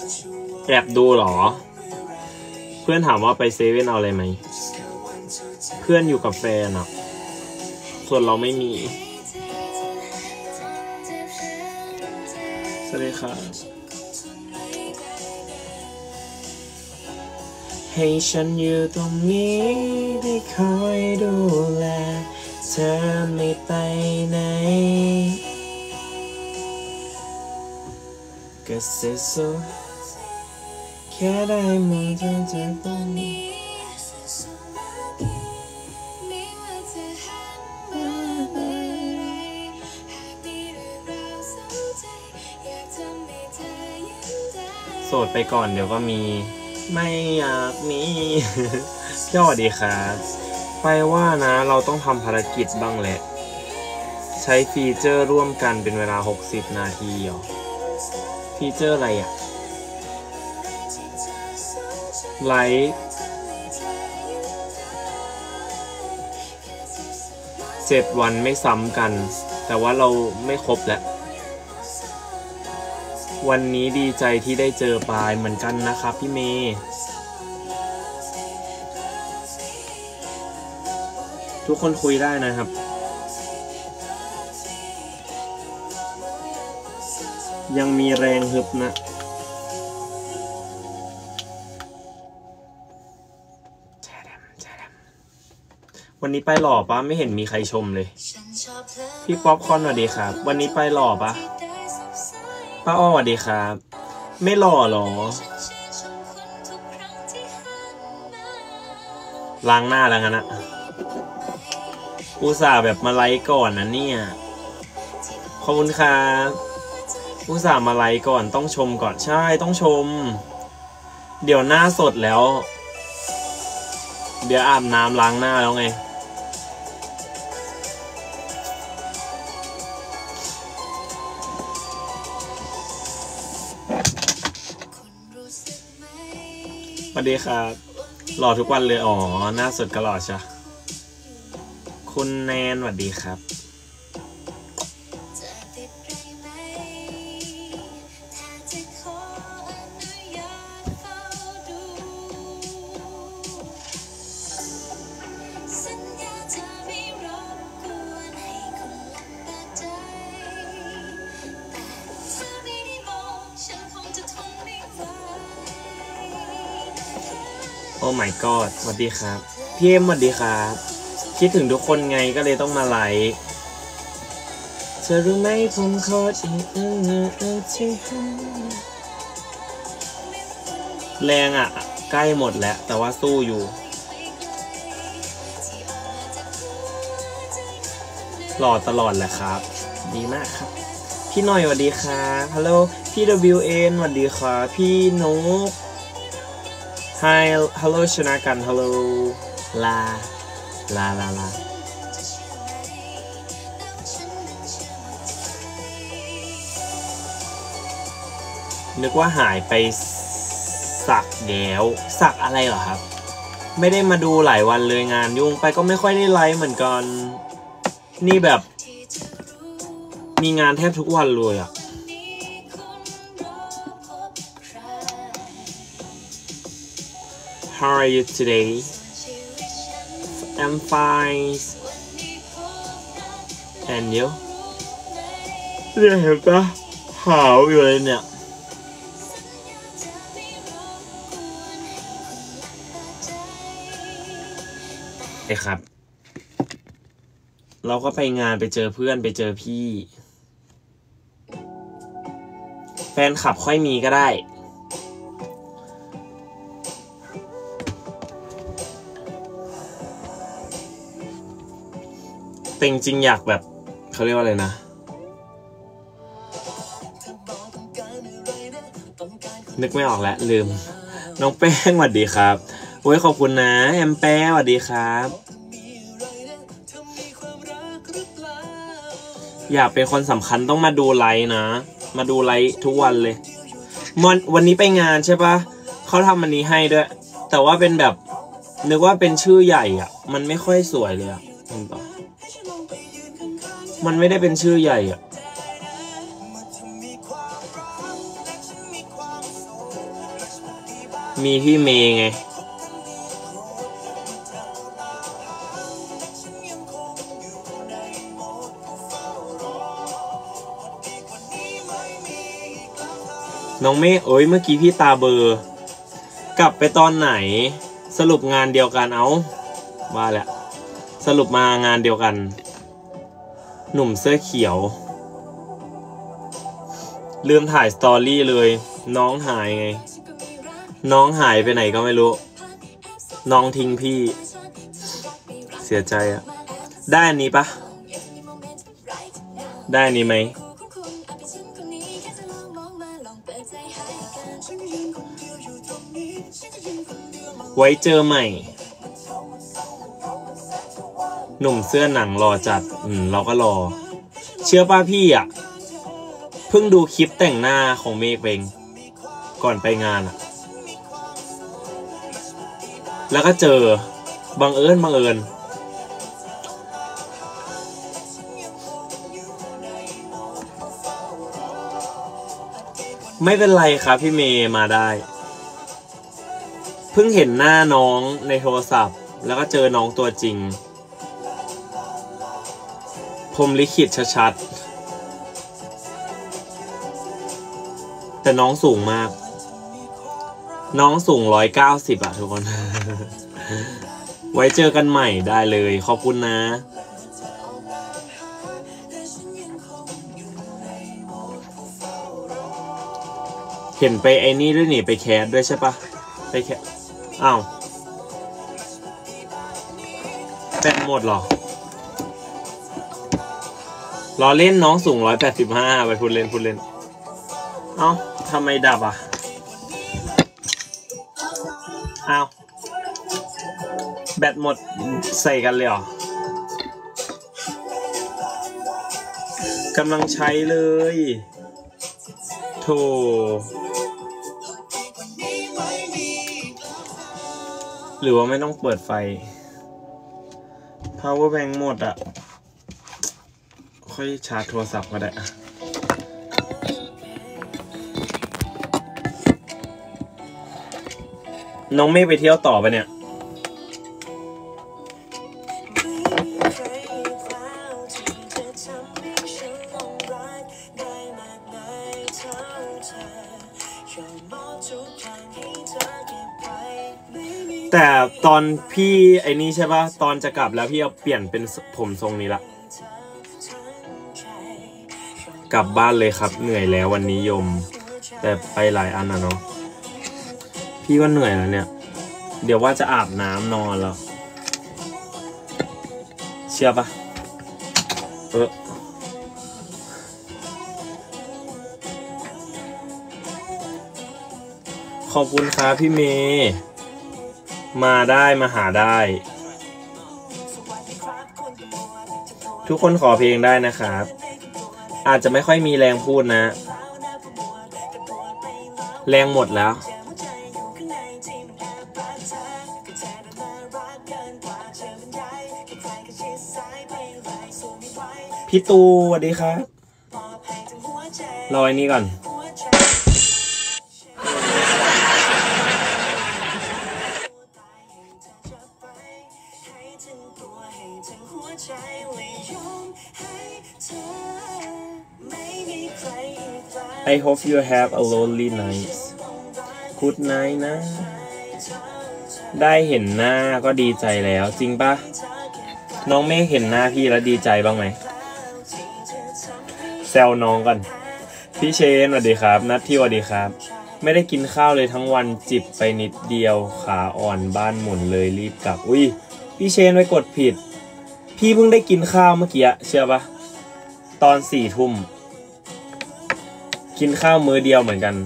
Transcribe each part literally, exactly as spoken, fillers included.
แอบดูหรอเพื่อนถามว่าไปเซเว่นเอาอะไรไหมเพื่อนอยู่กับแฟนอ่ะส่วนเราไม่มีสวัสดีค่ะให้ฉันอยู่ตรงนี้ได้คอยดูแลเธอไม่ไปไหนก็เสียสุดแค่ได้มองเธอจากตรงนี้โสดไปก่อนเดี๋ยวก็มีไม่อยากมีสวัสดีครับไปว่านะเราต้องทำภารกิจบ้างแหละใช้ฟีเจอร์ร่วมกันเป็นเวลาหกสิบนาทีเหรอฟีเจอร์อะไรอ่ะไลฟ์เจ็ดวันไม่ซ้ำกันแต่ว่าเราไม่ครบแล้ววันนี้ดีใจที่ได้เจอปายเหมือนกันนะครับพี่เมย์ทุกคนคุยได้นะครับยังมีแรงฮึบนะวันนี้ไปหล่อปะไม่เห็นมีใครชมเลยพี่ป๊อปคอร์นสวัสดีครับวันนี้ไปหล่อปะป้าอ้อสวัสดีครับไม่หล่อหรอล้างหน้าแล้วงั้นนะอุตส่าห์แบบมาไลฟ์ก่อนนะเนี่ยขอบคุณครับอุตส่าห์มาไลฟ์ก่อนต้องชมก่อนใช่ต้องชมเดี๋ยวหน้าสดแล้วเดี๋ยวอาบน้ำล้างหน้าแล้วไงสวัสดีครับหล่อทุกวันเลยอ๋อหน้าสดก็หล่อใช่คุณแนนสวัสดีครับโอ้ my god สวัสดีครับพี่เอ็มสวัสดีครับคิดถึงทุกคนไงก็เลยต้องมาไลฟ์เธอรู้ไหมผมขออีกอึ้งเงินที่แรงอ่ะใกล้หมดแล้วแต่ว่าสู้อยู่หล่อตลอดแหละครับดีมากครับพี่หน่อยสวัสดีครับฮัลโหลพี่ ดับเบิลยู เอ็น สวัสดีครับพี่นุ๊กHi hello ชนะกัน hello ลาลาลาลานึกว่าหายไปสักแล้วสักอะไรเหรอครับไม่ได้มาดูหลายวันเลยงานยุ่งไปก็ไม่ค่อยได้ไลฟ์เหมือนกันนี่แบบมีงานแทบทุกวันเลยอ่ะHow are you today? I'm fine. And you? เนี่ยเห็นปะขาวอยู่เลยเนี่ยไอ้ครับเราก็ไปงานไปเจอเพื่อนไปเจอพี่แฟนคลับค่อยมีก็ได้แต่จริงๆอยากแบบเขาเรียกว่าอะไรนะนึกไม่ออกแล้วลืมน้องแป้งสวัสดีครับโอ้ยขอบคุณนะแอมแป้งสวัสดีครับอยากเป็นคนสำคัญต้องมาดูไลฟ์นะมาดูไลฟ์ทุกวันเลยวันวันนี้ไปงานใช่ปะเขาทำอันนี้ให้ด้วยแต่ว่าเป็นแบบนึกว่าเป็นชื่อใหญ่อ่ะมันไม่ค่อยสวยเลยอ่ะเห็นปะมันไม่ได้เป็นชื่อใหญ่อ่ะมีพี่เมย์ไงน้องเมฆเอ้ยเมื่อกี้พี่ตาเบอร์กลับไปตอนไหนสรุปงานเดียวกันเอาว่าแหละสรุปมางานเดียวกันหนุ่มเสื้อเขียวลืมถ่ายสตอรี่เลยน้องหายไงน้องหายไปไหนก็ไม่รู้น้องทิ้งพี่เสียใจอะได้อันนี้ปะได้อันนี้ไหมไว้เจอใหม่หนุ่มเสื้อหนังรอจัดอืมเราก็รอเชื่อป่ะพี่อ่ะเพิ่งดูคลิปแต่งหน้าของเมฆเองก่อนไปงานอ่ะแล้วก็เจอบังเอิญบังเอิญไม่เป็นไรครับพี่เมย์มาได้เพิ่งเห็นหน้าน้องในโทรศัพท์แล้วก็เจอน้องตัวจริงพรหมลิขิตชัดๆแต่น้องสูงมากน้องสูงร้อยเก้าสิบอะทุกคน ไว้เจอกันใหม่ได้เลยขอบคุณนะเห็นไปไอ้นี่ด้วยนี่ไปแคสด้วยใช่ปะไปแคสอ้าวแบตหมดหรอรอเล่นน้องสูงร้อยแปดสิบห้าไปพูดเล่นพูดเล่นเอ้าทำไมดับอ่ะอ้าวแบตหมดใส่กันเลยเหรอกำลังใช้เลยโธ่หรือว่าไม่ต้องเปิดไฟ power bank หมดอ่ะค่อยชาร์จโทรศัพท์ก็ได้น้องไม่ไปเที่ยวต่อไปเนี่ยแต่ตอนพี่ไอ้นี่ใช่ป่ะตอนจะกลับแล้วพี่เอาเปลี่ยนเป็นผมทรงนี้ละกลับบ้านเลยครับเหนื่อยแล้ววันนี้ยมแต่ไปหลายอันนะเนาะพี่ก็เหนื่อยแล้วเนี่ยเดี๋ยวว่าจะอาบน้ำนอนแล้วเชื่อปะเออขอบคุณครับพี่เมย์มาได้มาหาได้ทุกคนขอเพลงได้นะครับอาจจะไม่ค่อยมีแรงพูดนะแรงหมดแล้วพี่ตูสวัสดีครับรอไอ้นี่ก่อนI hope you have a lonely night Good night นะได้เห็นหน้าก็ดีใจแล้วจริงปะน้องเมฆเห็นหน้าพี่แล้วดีใจบ้างไหมแซวน้องกันพี่เชนสวัสดีครับนัทที่สวัสดีครับไม่ได้กินข้าวเลยทั้งวันจิบไปนิดเดียวขาอ่อนบ้านหมุนเลยรีบกลับอุ้ยพี่เชนไปกดผิดพี่เพิ่งได้กินข้าวเมื่อกี้เชื่อปะตอนสี่ทุ่มกินข้าวมื้อเดียวเหมือนกัน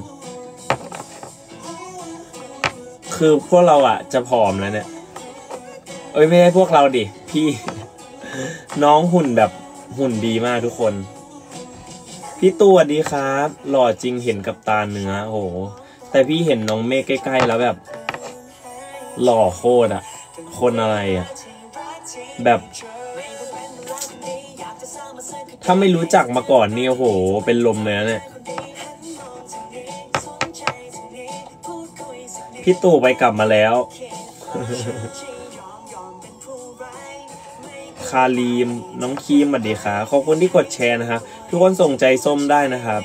คือพวกเราอ่ะจะผอมแล้วเนี่ยเอ้ยไม่ใช่พวกเราดิพี่น้องหุ่นแบบหุ่นดีมากทุกคนพี่ตัวดีครับหล่อจริงเห็นกับตาเนื้อโอ้โหแต่พี่เห็นน้องเมฆใกล้ๆแล้วแบบหล่อโคตรอ่ะคนอะไรอ่ะแบบถ้าไม่รู้จักมาก่อนนี่โอ้โหเป็นลมเลยนะเนี่ยพี่ตู่ไปกลับมาแล้ว คารีมน้องคีมสวัสดีครับขอบคุณที่กดแชร์นะครับทุกคนส่งใจส้มได้นะครับ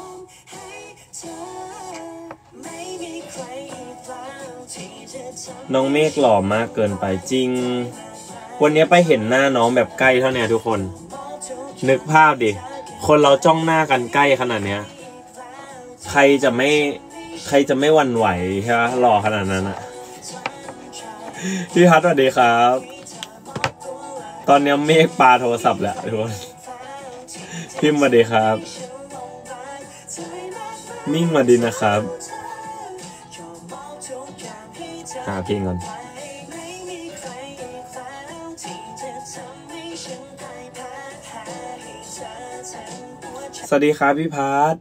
น้องเมฆหล่อมากเกินไปจริงวันนี้ไปเห็นหน้าน้องแบบใกล้เท่านี้ทุกคนนึกภาพดิคนเราจ้องหน้ากันใกล้ขนาดเนี้ยใครจะไม่ใครจะไม่หวั่นไหวใช่ไหมหล่อขนาดนั้นอะพี่พัดสวัสดีครับตอนนี้เมฆปาโทรศัพท์แหละทุกคนพิมพ์สวัสดีครับมิ่งมาดีนะครับหาเพลงก่อนสวัสดีครับพี่พัด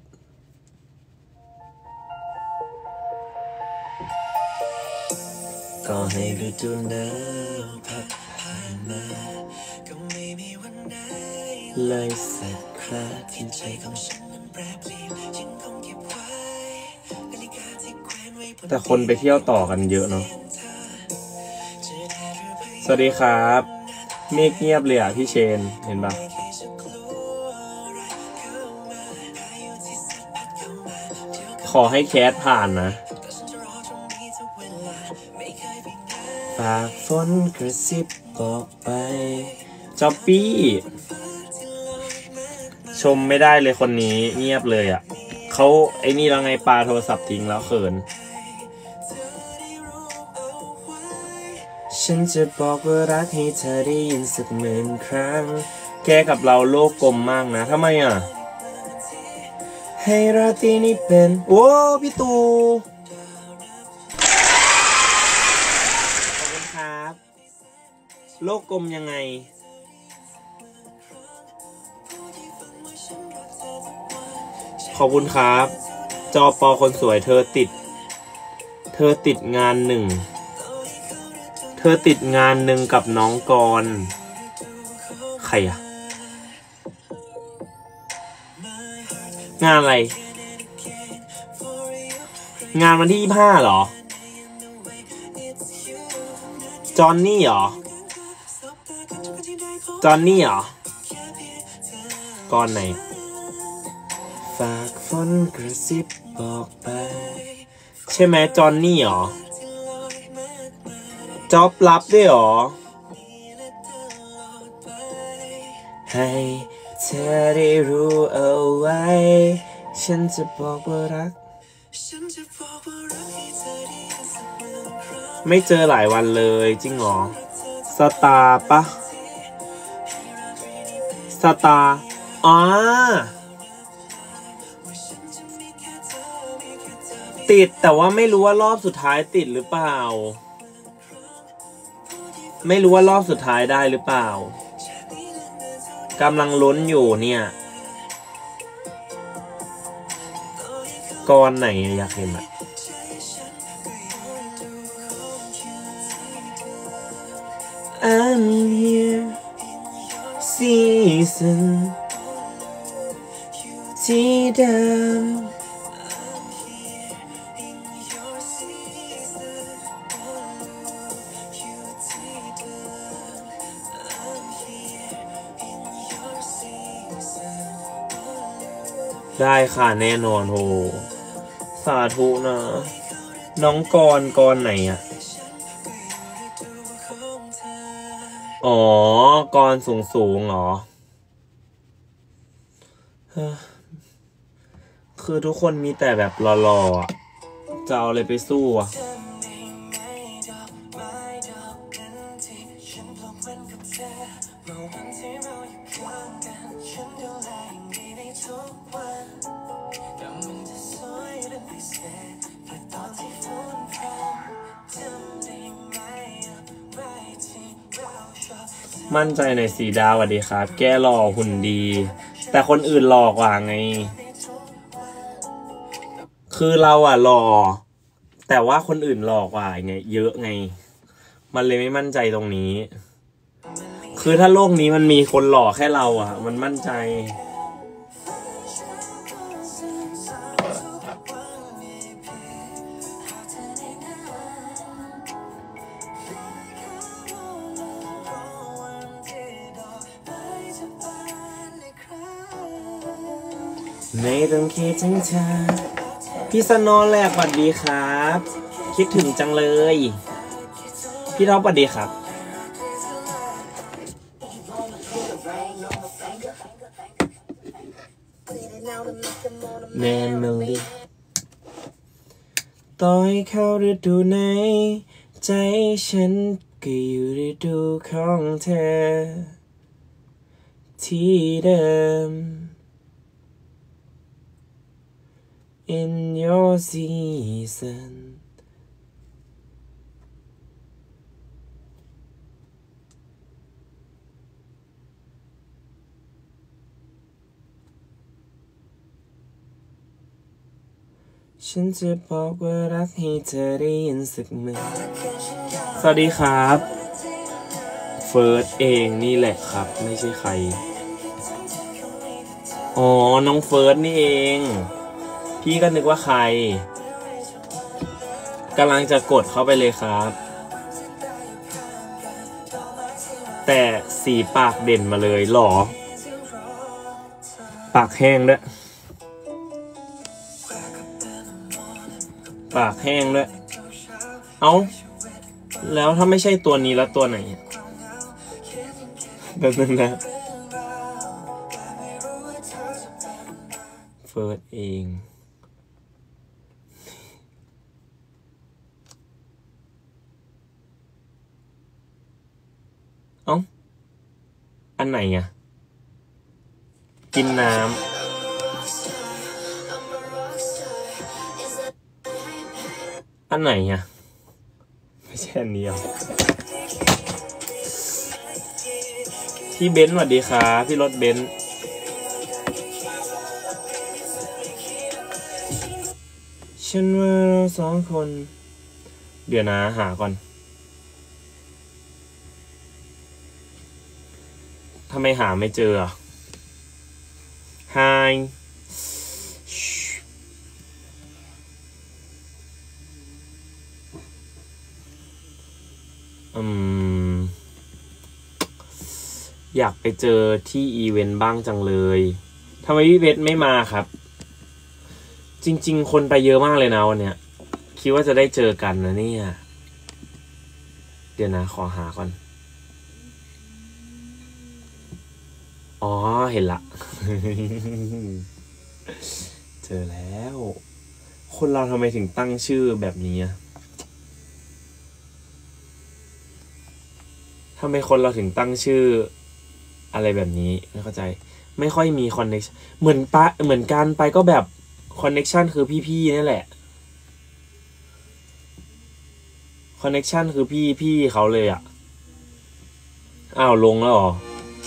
ก็ให้ฤดูหนาวพัดผ่านมาก็ไม่มีวันไหนเลยสักคราที่ใจของฉันนั้นแปรเปลี่ยนฉันคงเก็บไว้นาฬิกาที่แขวนไว้บนแต่คนไปเที่ยวต่อกันเยอะเนาะสวัสดีครับเมฆเงียบเลยอ่ะพี่เชนเห็นปะขอให้แคสผ่านนะฝากฝนกระซิบบอกไปจ๊อปปี้ชมไม่ได้เลยคนนี้เงียบเลยอ่ะเขาไอ้นี่แล้วไงปาโทรศัพท์ทิ้งแล้วเขินฉันจะบอกว่ารักให้เธอได้ยินสักหมื่นครั้งแกกับเราโลกกลมมากนะทำไมอ่ะให้ราตรีนี้เป็นโอ้พี่ตูขอบคุณครับโลกกลมยังไงขอบคุณครับจอปอคนสวยเธอติดเธอติดงานหนึ่งเธอติดงานหนึ่งกับน้องกรใครอะงานอะไรงานวันที่ยี่สิบห้าเหรอจอนนี่เหรอจอนนี่เหรอกรไหนฝากฝนกระซิบบอกไปใช่ไหมจอนนี่เหรอจ๊อบลับด้วยเหรอให้เธอได้รู้เอาไว้ฉันจะบอกว่ารักไม่เจอหลายวันเลยจริงเหรอสตาร์ปะสตาร์อ๋อติดแต่ว่าไม่รู้ว่ารอบสุดท้ายติดหรือเปล่าไม่รู้ว่ารอบสุดท้ายได้หรือเปล่ากำลังลุ้นอยู่เนี่ยกรไหนอยากเห็นอ่ะI'm here season ที่เดิมได้ค่ะแน่นอนโหสาธุนะน้องกรกรไหนอ่ะอ๋อกรสูงสูงเหรอคือทุกคนมีแต่แบบหล่อๆอ่ะจะเอาอะไรไปสู้อ่ะมั่นใจในสีดาวสวัสดีครับแกหล่อหุ่นดีแต่คนอื่นหล่อกว่าไงคือเราอ่ะหล่อแต่ว่าคนอื่นหล่อกว่าไงเยอะไงมันเลยไม่มั่นใจตรงนี้คือถ้าโลกนี้มันมีคนหล่อแค่เราอ่ะมันมั่นใจไม่ต้องคิดถึงเธอพี่สโนว์แลกสวัสดีครับคิดถึงจังเลยพี่ท็อปสวัสดีครับแน่นอนดิต่อให้เข้าฤดูไหนใจฉันก็อยู่ฤดูของเธอที่เดิม in your season ฉันจะบอกว่ารักให้เธอได้ยินสักมือสวัสดีครับเฟิร์สเองนี่แหละครับไม่ใช่ใครอ๋อน้องเฟิร์สนี่เองพี่ก็นึกว่าใครกำลังจะกดเข้าไปเลยครับแต่สีปากเด่นมาเลยหรอปากแห้งด้วยปากแห้งด้วยเอ้าแล้วถ้าไม่ใช่ตัวนี้แล้วตัวไหนแบบนึงนะเฟิร์สเองเอ้าอันไหนอ่ะกินน้ำอันไหนอ่ะไม่ใช่อันนี้อ่ะพี่เบนซ์สวัสดีครับพี่รถเบนซ์ฉันว่าเราสองคนเดี๋ยวนะหาก่อนทำไมหาไม่เจออ่ะ Hi อืมอยากไปเจอที่อีเวนต์บ้างจังเลยทำไมพี่เวทไม่มาครับจริงๆคนไปเยอะมากเลยนะวันเนี้ยคิดว่าจะได้เจอกันนะเนี่ยเดี๋ยวนะขอหาก่อนอ๋อเห็นละ เจอแล้วคนเราทำไมถึงตั้งชื่อแบบนี้อะทำไมคนเราถึงตั้งชื่ออะไรแบบนี้ไม่เข้าใจไม่ค่อยมีคอนเนคชั่นเหมือนปะเหมือนกันไปก็แบบคอนเนคชั่นคือพี่ๆนี่แหละคอนเนคชั่นคือพี่พี่เขาเลยอ่ะอ้าวลงแล้วเหรอ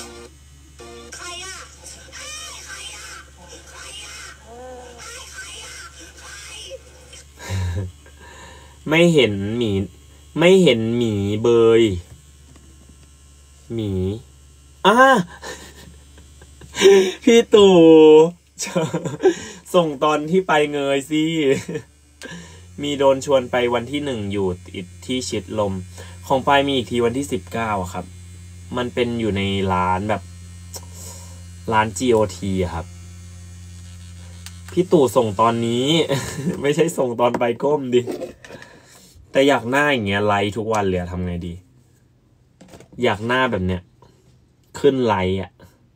ไม่เห็นหมีไม่เห็นหมีเบยหมีอ่า พี่ตู่ส่งตอนที่ไปเงยสิมีโดนชวนไปวันที่หนึ่งอยู่ที่ชิดลมของไปมีอีกทีวันที่สิบเก้าครับมันเป็นอยู่ในร้านแบบร้าน จี โอ ที ครับพี่ตู่ส่งตอนนี้ ไม่ใช่ส่งตอนไปก้มดิแต่อยากหน้าอย่างเงี้ยไลฟ์ทุกวันเลยทำไงดีอยากหน้าแบบเนี้ยขึ้นไลฟ์อ่ะ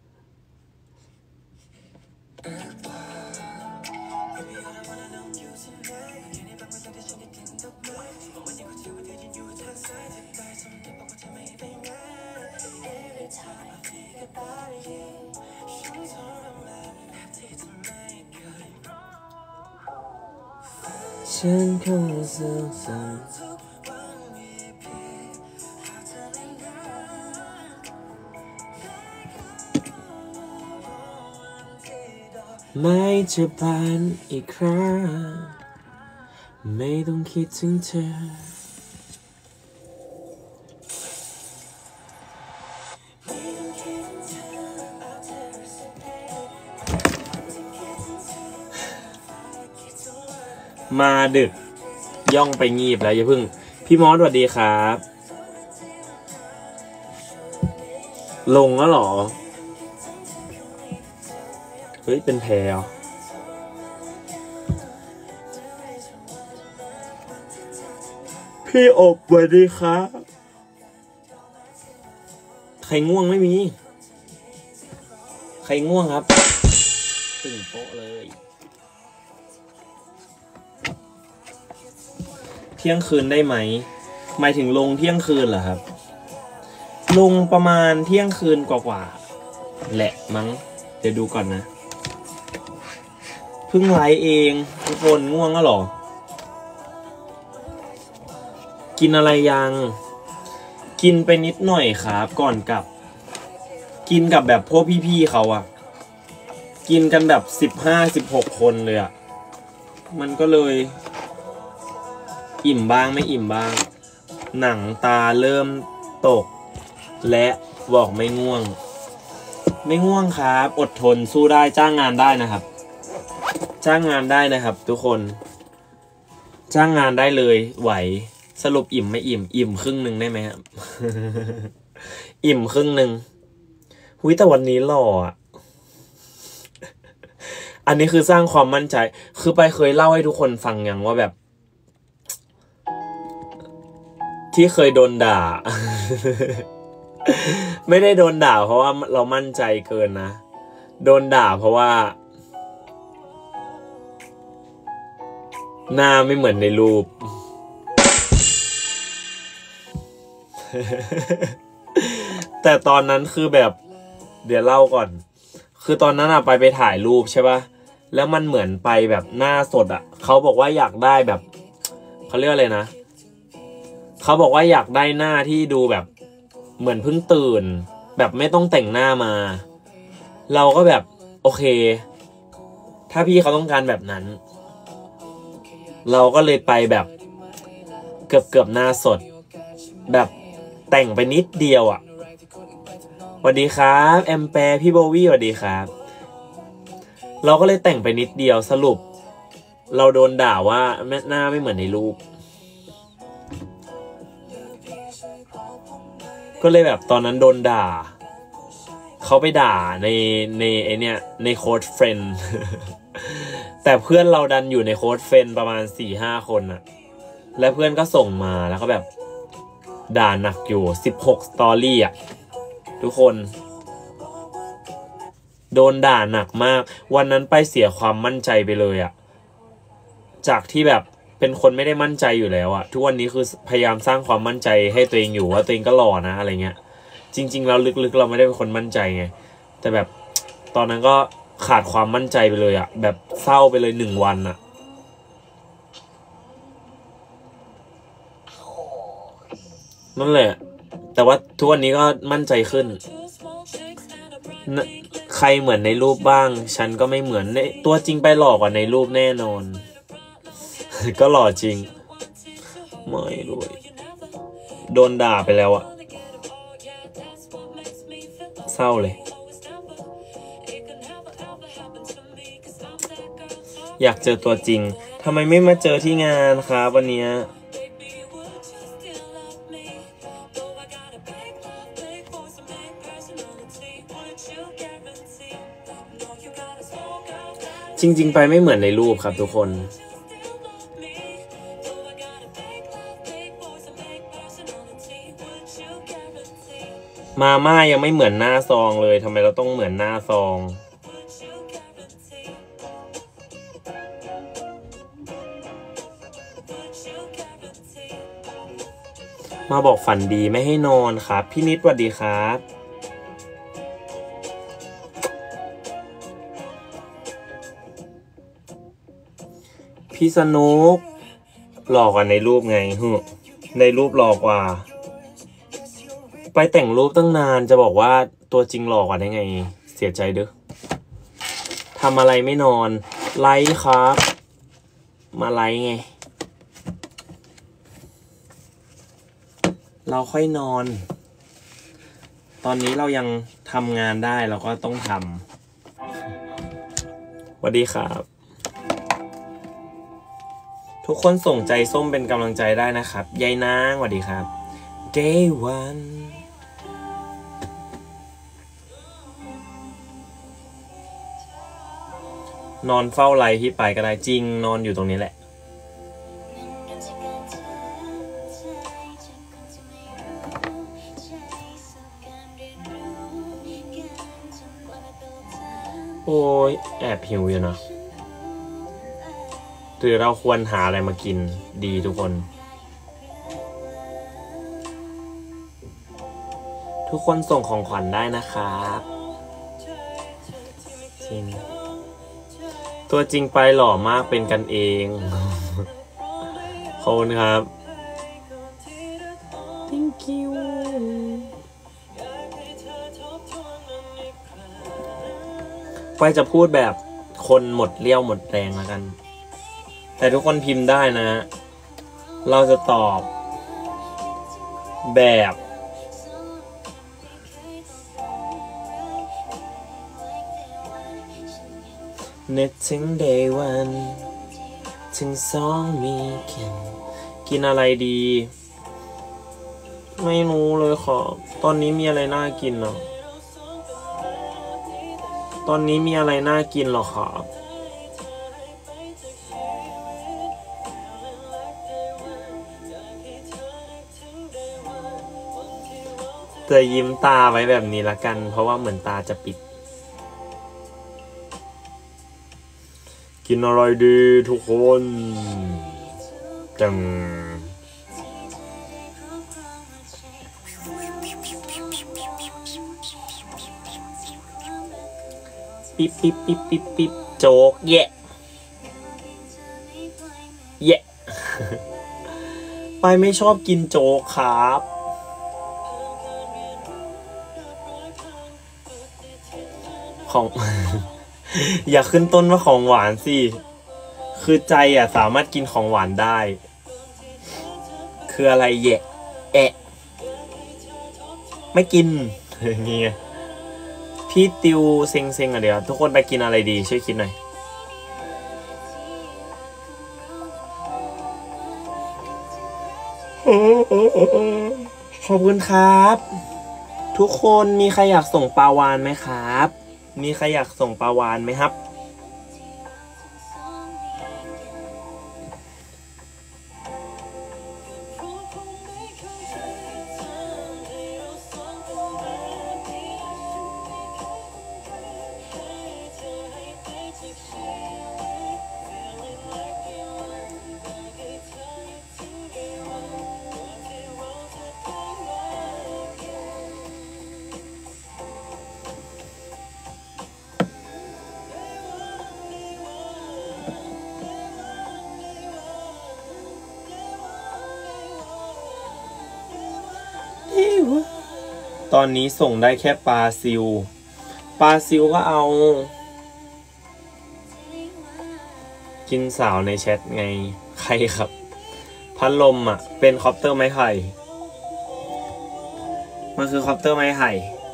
ฉันคงรู้สึกสั่นไม่จะผ่านอีกครั้งไม่ต้องคิดถึงเธอมาดึกย่องไปงีบแล้วอย่าพึ่งพี่มอสสวัสดีครับลงแล้วหรอเฮ้ยเป็นแพรพี่อบสวัสดีครับใครง่วงไม่มีใครง่วงครับตึงโป๊ะเลยเที่ยงคืนได้ไหมหมายถึงลงเที่ยงคืนเหรอครับลงประมาณเที่ยงคืนกว่าๆแหละมั้งเดี๋ยวดูก่อนนะเพิ่งไลฟ์เองทุกคนง่วงก็หรอกินอะไรยังกินไปนิดหน่อยครับก่อนกลับกินกับแบบพวกพี่ๆเขาอะกินกันแบบสิบห้าสิบหกคนเลยอะมันก็เลยอิ่มบ้างไม่อิ่มบ้างหนังตาเริ่มตกและบอกไม่ง่วงไม่ง่วงครับอดทนสู้ได้จ้างงานได้นะครับจ้างงานได้นะครับทุกคนจ้างงานได้เลยไหวสรุปอิ่มไม่อิ่มอิ่มครึ่งหนึ่งได้ไหมครับ อิ่มครึ่งหนึ่งหุยแต่วันนี้หล่ออ่ะ อันนี้คือสร้างความมั่นใจคือไปเคยเล่าให้ทุกคนฟังอย่างว่าแบบที่เคยโดนด่า ไม่ได้โดนด่าเพราะว่าเรามั่นใจเกินนะโดนด่าเพราะว่าหน้าไม่เหมือนในรูป แต่ตอนนั้นคือแบบเดี๋ยวเล่าก่อนคือตอนนั้นอะไปไปถ่ายรูปใช่ป่ะแล้วมันเหมือนไปแบบหน้าสดอะเขาบอกว่าอยากได้แบบเขาเรียกอะไรนะเขาบอกว่าอยากได้หน้าที่ดูแบบเหมือนเพิ่งตื่นแบบไม่ต้องแต่งหน้ามาเราก็แบบโอเคถ้าพี่เขาต้องการแบบนั้นเราก็เลยไปแบบเกือบเกือบหน้าสดแบบแต่งไปนิดเดียวอ่ะสวัสดีครับแอมแปร์พี่โบวี่สวัสดีครับเราก็เลยแต่งไปนิดเดียวสรุปเราโดนด่าว่าหน้าไม่เหมือนในรูปก็เลยแบบตอนนั้นโดนด่าเขาไปด่าในในไอเนี้ยในโค้ดเฟรนด์ แต่เพื่อนเราดันอยู่ในโค้ดเฟรนด์ประมาณ สี่ห้า คนอะและเพื่อนก็ส่งมาแล้วก็แบบด่าหนักอยู่สิบหกสตอรี่อะทุกคนโดนด่าหนักมากวันนั้นไปเสียความมั่นใจไปเลยอะจากที่แบบเป็นคนไม่ได้มั่นใจอยู่แล้วอะทุกวันนี้คือพยายามสร้างความมั่นใจให้ตัวเองอยู่ว่าตัวเองก็หล่อนะอะไรเงี้ยจริงๆแล้วลึกๆเราไม่ได้เป็นคนมั่นใจไงแต่แบบตอนนั้นก็ขาดความมั่นใจไปเลยอะแบบเศร้าไปเลยหนึ่งวันอะนั่นแหละแต่ว่าทุกวันนี้ก็มั่นใจขึ้นใครเหมือนในรูปบ้างฉันก็ไม่เหมือนในตัวจริงไปหล่อกว่าในรูปแน่นอน ก็หล่อจริงไม่รู้โดนด่าไปแล้วอะเศร้าเลยอยากเจอตัวจริงทำไมไม่มาเจอที่งานครับวันนี้จริงๆไปไม่เหมือนในรูปครับทุกคนมาม่ายังไม่เหมือนหน้าซองเลยทำไมเราต้องเหมือนหน้าซองมาบอกฝันดีไม่ให้นอนครับพี่นิดสวัสดีครับพี่สนุกหล่อกว่าในรูปไงฮึในรูปหล่อกว่าไปแต่งรูปตั้งนานจะบอกว่าตัวจริงหล่อกว่าได้ไงเสียใจเด้อทำอะไรไม่นอนไลฟ์ครับมาไลฟ์ไงเราค่อยนอนตอนนี้เรายังทำงานได้เราก็ต้องทำสวัสดีครับทุกคนส่งใจส้มเป็นกำลังใจได้นะครับยายนางสวัสดีครับ Day One นอนเฝ้าไลฟ์ที่ไปก็ได้จริงนอนอยู่ตรงนี้แหละโอ้ยแอบหิวอยู่นะหรือเราควรหาอะไรมากินดีทุกคนทุกคนส่งของขวัญได้นะครับจริงตัวจริงไปหล่อมากเป็นกันเองขอบคุณครับ thank you ไปจะพูดแบบคนหมดเลี้ยวหมดแรงแล้วกันแต่ทุกคนพิมพ์ได้นะเราจะตอบแบบ นึกถึง day one ถึงสองมีกันกินอะไรดีไม่รู้เลยขอตอนนี้มีอะไรน่ากินเนาะตอนนี้มีอะไรน่ากินหรอครับจะยิ้มตาไว้แบบนี้ละกันเพราะว่าเหมือนตาจะปิดกินอะไรดีทุกคนจังปิ๊บปิ๊บปิ๊บปิ๊บปิ๊บโจ๊กแยะแยะ ไปไม่ชอบกินโจ๊กครับของ อย่าขึ้นต้นว่าของหวานสิคือใจอ่ะสามารถกินของหวานได้คืออะไรแยะแอะไม่กินอย่างเงี้ยพี่ติวเซ็งเซ็งอ่ะเดี๋ยวทุกคนไปกินอะไรดีช่วยคิดหน่อยขอบคุณครับทุกคนมีใครอยากส่งปลาวานไหมครับมีใครอยากส่งปลาวานไหมครับตอนนี้ส่งได้แค่ปลาซิวปลาซิวก็เอากินสาวในแชทไงใครครับพัดลมอ่ะเป็นคอปเตอร์ไม้ไผ่มันคือคอปเตอร์ไม้ไผ่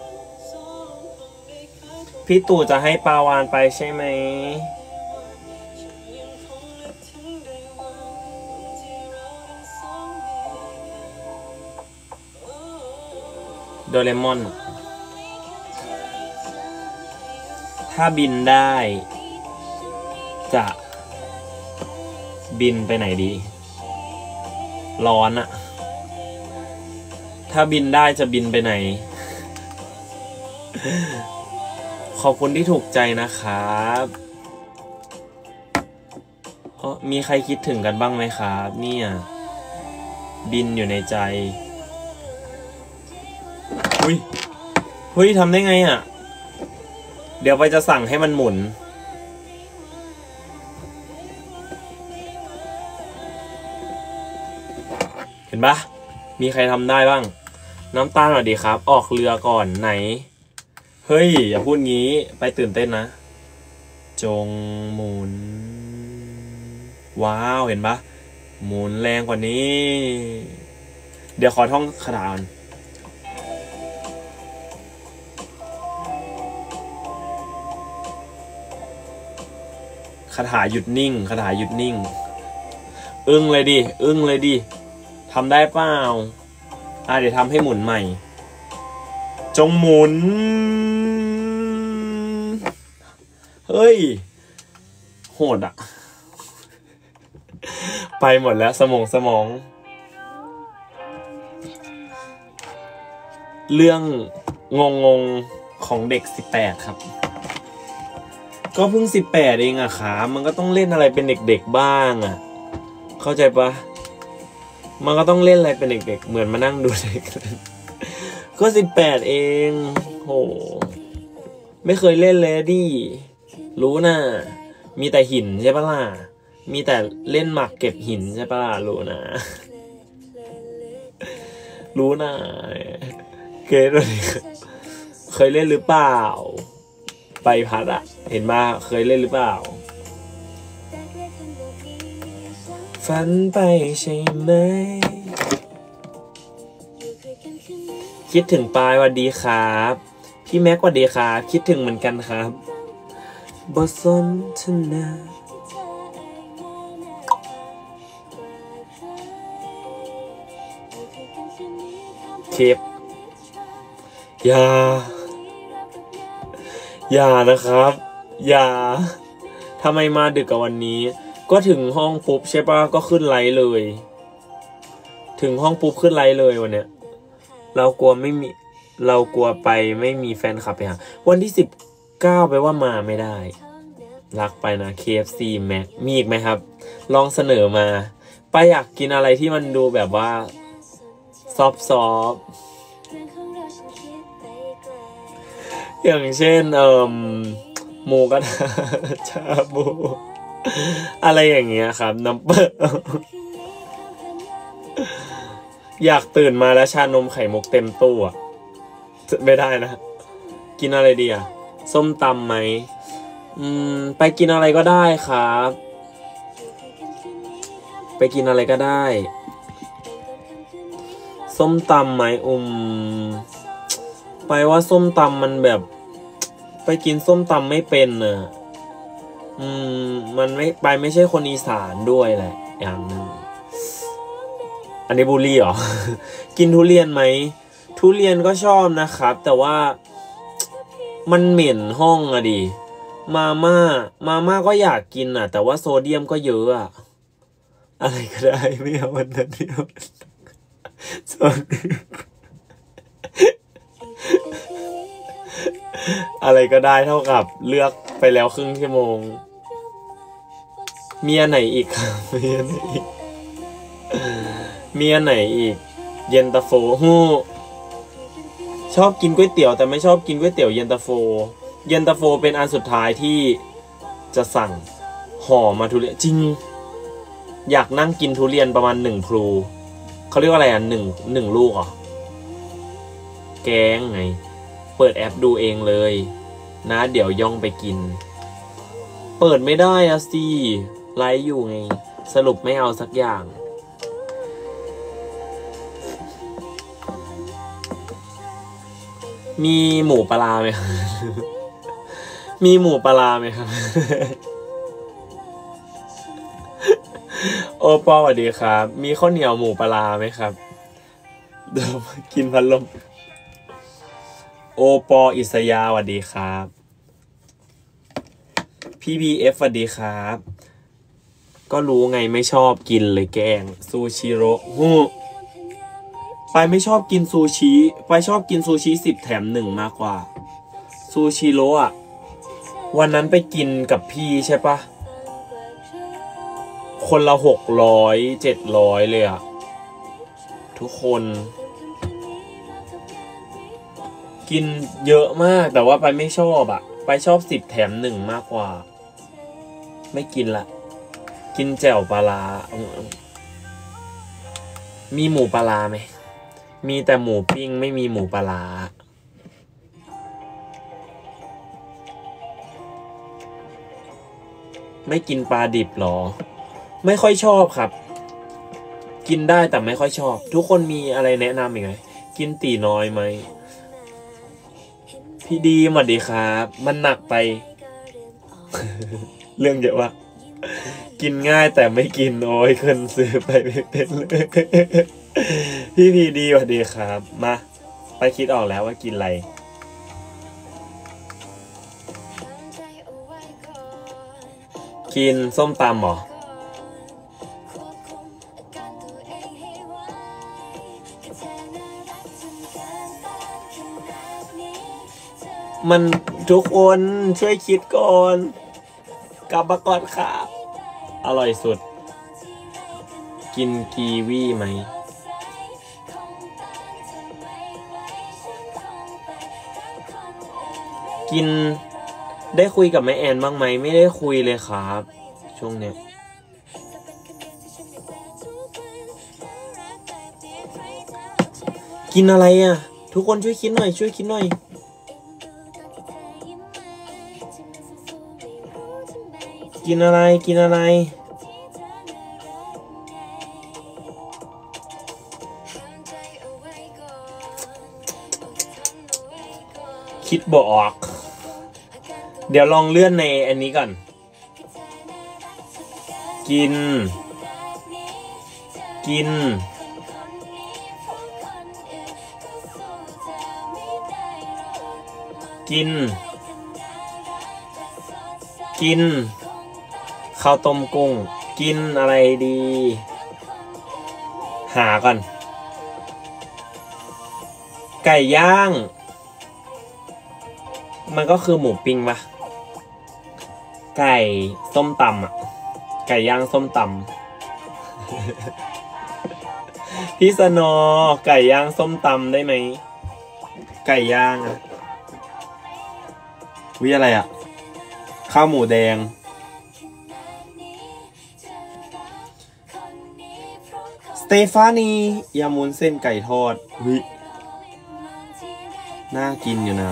พี่ตู่จะให้ปลาวานไปใช่ไหมโดเรมอนถ้าบินได้จะบินไปไหนดีร้อนอะถ้าบินได้จะบินไปไหน ขอบคุณที่ถูกใจนะครับเออมีใครคิดถึงกันบ้างไหมครับเนี่ยบินอยู่ในใจอุ้ยเฮ้ยทำได้ไงอ่ะเดี๋ยวไปจะสั่งให้มันหมุนเห็นปะมีใครทำได้บ้างน้ำตาลสวัสดีครับออกเรือก่อนไหนเฮ้ยอย่าพูดงี้ไปตื่นเต้นนะจงหมุนว้าวเห็นปะหมุนแรงกว่านี้เดี๋ยวขอท่องคาถาก่อนคาถาหยุดนิ่งคาถาหยุดนิ่งอึ้งเลยดิอึ้งเลยดิทำได้เปล่าอ่ะเดี๋ยวทำให้หมุนใหม่จงหมุนเฮ้ยโหดอ่ะไปหมดแล้วสมองสมองเรื่องงงงของเด็กสิบแปดครับก็เพิ่งสิบแปดเองอะขามันก็ต้องเล่นอะไรเป็นเด็กๆบ้างอะเข้าใจปะมันก็ต้องเล่นอะไรเป็นเด็กๆเหมือนมานั่งดูเด็กก็สิบแปดเองโหไม่เคยเล่นเลยดิรู้นะมีแต่หินใช่ปะล่ะมีแต่เล่นหมากเก็บหินใช่ปะล่ะรู้นะรู้นะเคยเคยเล่นหรือเปล่าไปพัดอะเห็นมาเคยเล่นหรือเปล่าฝันไปใช่ไหมคิดถึงปายสวัสดีครับพี่แม็กสวัสดีครับคิดถึงเหมือนกันครับบทสนทนาเคปอย่าอย่านะครับอย่าทำไมมาดึกกับวันนี้ก็ถึงห้องปุ๊บใช่ปะก็ขึ้นไลฟ์เลยถึงห้องปุ๊บขึ้นไลฟ์เลยวันเนี้ยเรากลัวไม่มีเรากลัวไปไม่มีแฟนคลับไปหาวันที่สิบเก้าไปว่ามาไม่ได้รักไปนะ เค เอฟ ซี แม็กมีอีกไหมครับลองเสนอมาไปอยากกินอะไรที่มันดูแบบว่าซอฟซอฟอย่างเช่นเอ่อหมูกระทะชาบูอะไรอย่างเงี้ยครับน้ำเปิ้ลอยากตื่นมาแล้วชานมไข่มุกเต็มตู้อ่ะไม่ได้นะกินอะไรดีอ่ะส้มตำไหมอืมไปกินอะไรก็ได้ครับไปกินอะไรก็ได้ส้มตำไหมอืมไปว่าส้มตำมันแบบไปกินส้มตำไม่เป็นน่ะอืมมันไม่ไปไม่ใช่คนอีสานด้วยแหละอย่างนึงอันนี้บูลลี่เหรอ กินทุเรียนไหมทุเรียนก็ชอบนะครับแต่ว่ามันเหม็นห้องอะดิมาม่ามาม่าก็อยากกินอะแต่ว่าโซเดียมก็เยอะอะอะไรก็ได้ไม่เอาวันนั้นไม่เอาโซเดียมอะไรก็ได้เท่ากับเลือกไปแล้วครึ่งชั่วโมงมีอันไหนอีกครับมีอันไหนอีกมีอันไหนอีกเย็นตาโฟฮู้ชอบกินก๋วยเตี๋ยวแต่ไม่ชอบกินก๋วยเตี๋ยวเย็นตาโฟเย็นตาโฟเป็นอันสุดท้ายที่จะสั่งห่อมาทุเรียนจริงอยากนั่งกินทุเรียนประมาณหนึ่งพลูเขาเรียกว่าอะไรอ่ะหนึ่งหนึ่งลูกเหรอแกงไงเปิดแอปดูเองเลยนะเดี๋ยวย่องไปกินเปิดไม่ได้อะสิไลฟ์อยู่ไงสรุปไม่เอาสักอย่างมีหมูปลาไหมครับ มีหมูปลาไหมครับ โอปอสวัสดีครับมีข้าวเหนียวหมูปลาไหมครับเดี๋ยวกินพัดลมโอปออิสยาสวัสดีครับพี่บีเอฟสวัสดีครับก็รู้ไงไม่ชอบกินเลยแกงซูชิโร่ฮู้ไปไม่ชอบกินซูชิไปชอบกินซูชิสิบแถมหนึ่งมากกว่าซูชิโร่อะวันนั้นไปกินกับพี่ใช่ปะคนละหกร้อยเจ็ดร้อยเลยอะทุกคนกินเยอะมากแต่ว่าไปไม่ชอบอะไปชอบสิบแถมหนึ่งมากกว่าไม่กินละกินแจ่วปลาร้ามีหมูปลาร้าไหมมีแต่หมูปิ้งไม่มีหมูปลาร้าไม่กินปลาดิบหรอไม่ค่อยชอบครับกินได้แต่ไม่ค่อยชอบทุกคนมีอะไรแนะนำอีกไหมกินตีน้อยไหมพี่ดีสวัสดีครับมันหนักไป เรื่องเยอะวะกินง่ายแต่ไม่กินโอ้ยคนซื้อไปไม่เป็นเลยพี่พีดีสวัสดีครับมาไปคิดออกแล้วว่ากินอะไรกินส้มตำหรอมันทุกคนช่วยคิดก่อนกลับมาก่อนค่ะอร่อยสุดกินกีวีไหมกินได้คุยกับแม่แอนบ้างไหมไม่ได้คุยเลยครับช่วงเนี้ยกินอะไรอ่ะทุกคนช่วยคิดหน่อยช่วยคิดหน่อยกินอะไรกินอะไรคิดบอก เดี๋ยวลองเลื่อนในอันนี้ก่อนกินกินกินกินข้าวต้มกุ้งกินอะไรดีหาก่อนไก่ย่างมันก็คือหมูปิ้งปะไก่ส้มตำอ่ะไก่ย่างส้มตำพี่สนอไก่ย่างส้มตำได้ไหมไก่ย่างอ่ะวิอะไรอ่ะข้าวหมูแดงสเตฟานียำวุ้นเส้นไก่ทอดวิน่ากินอยู่นะ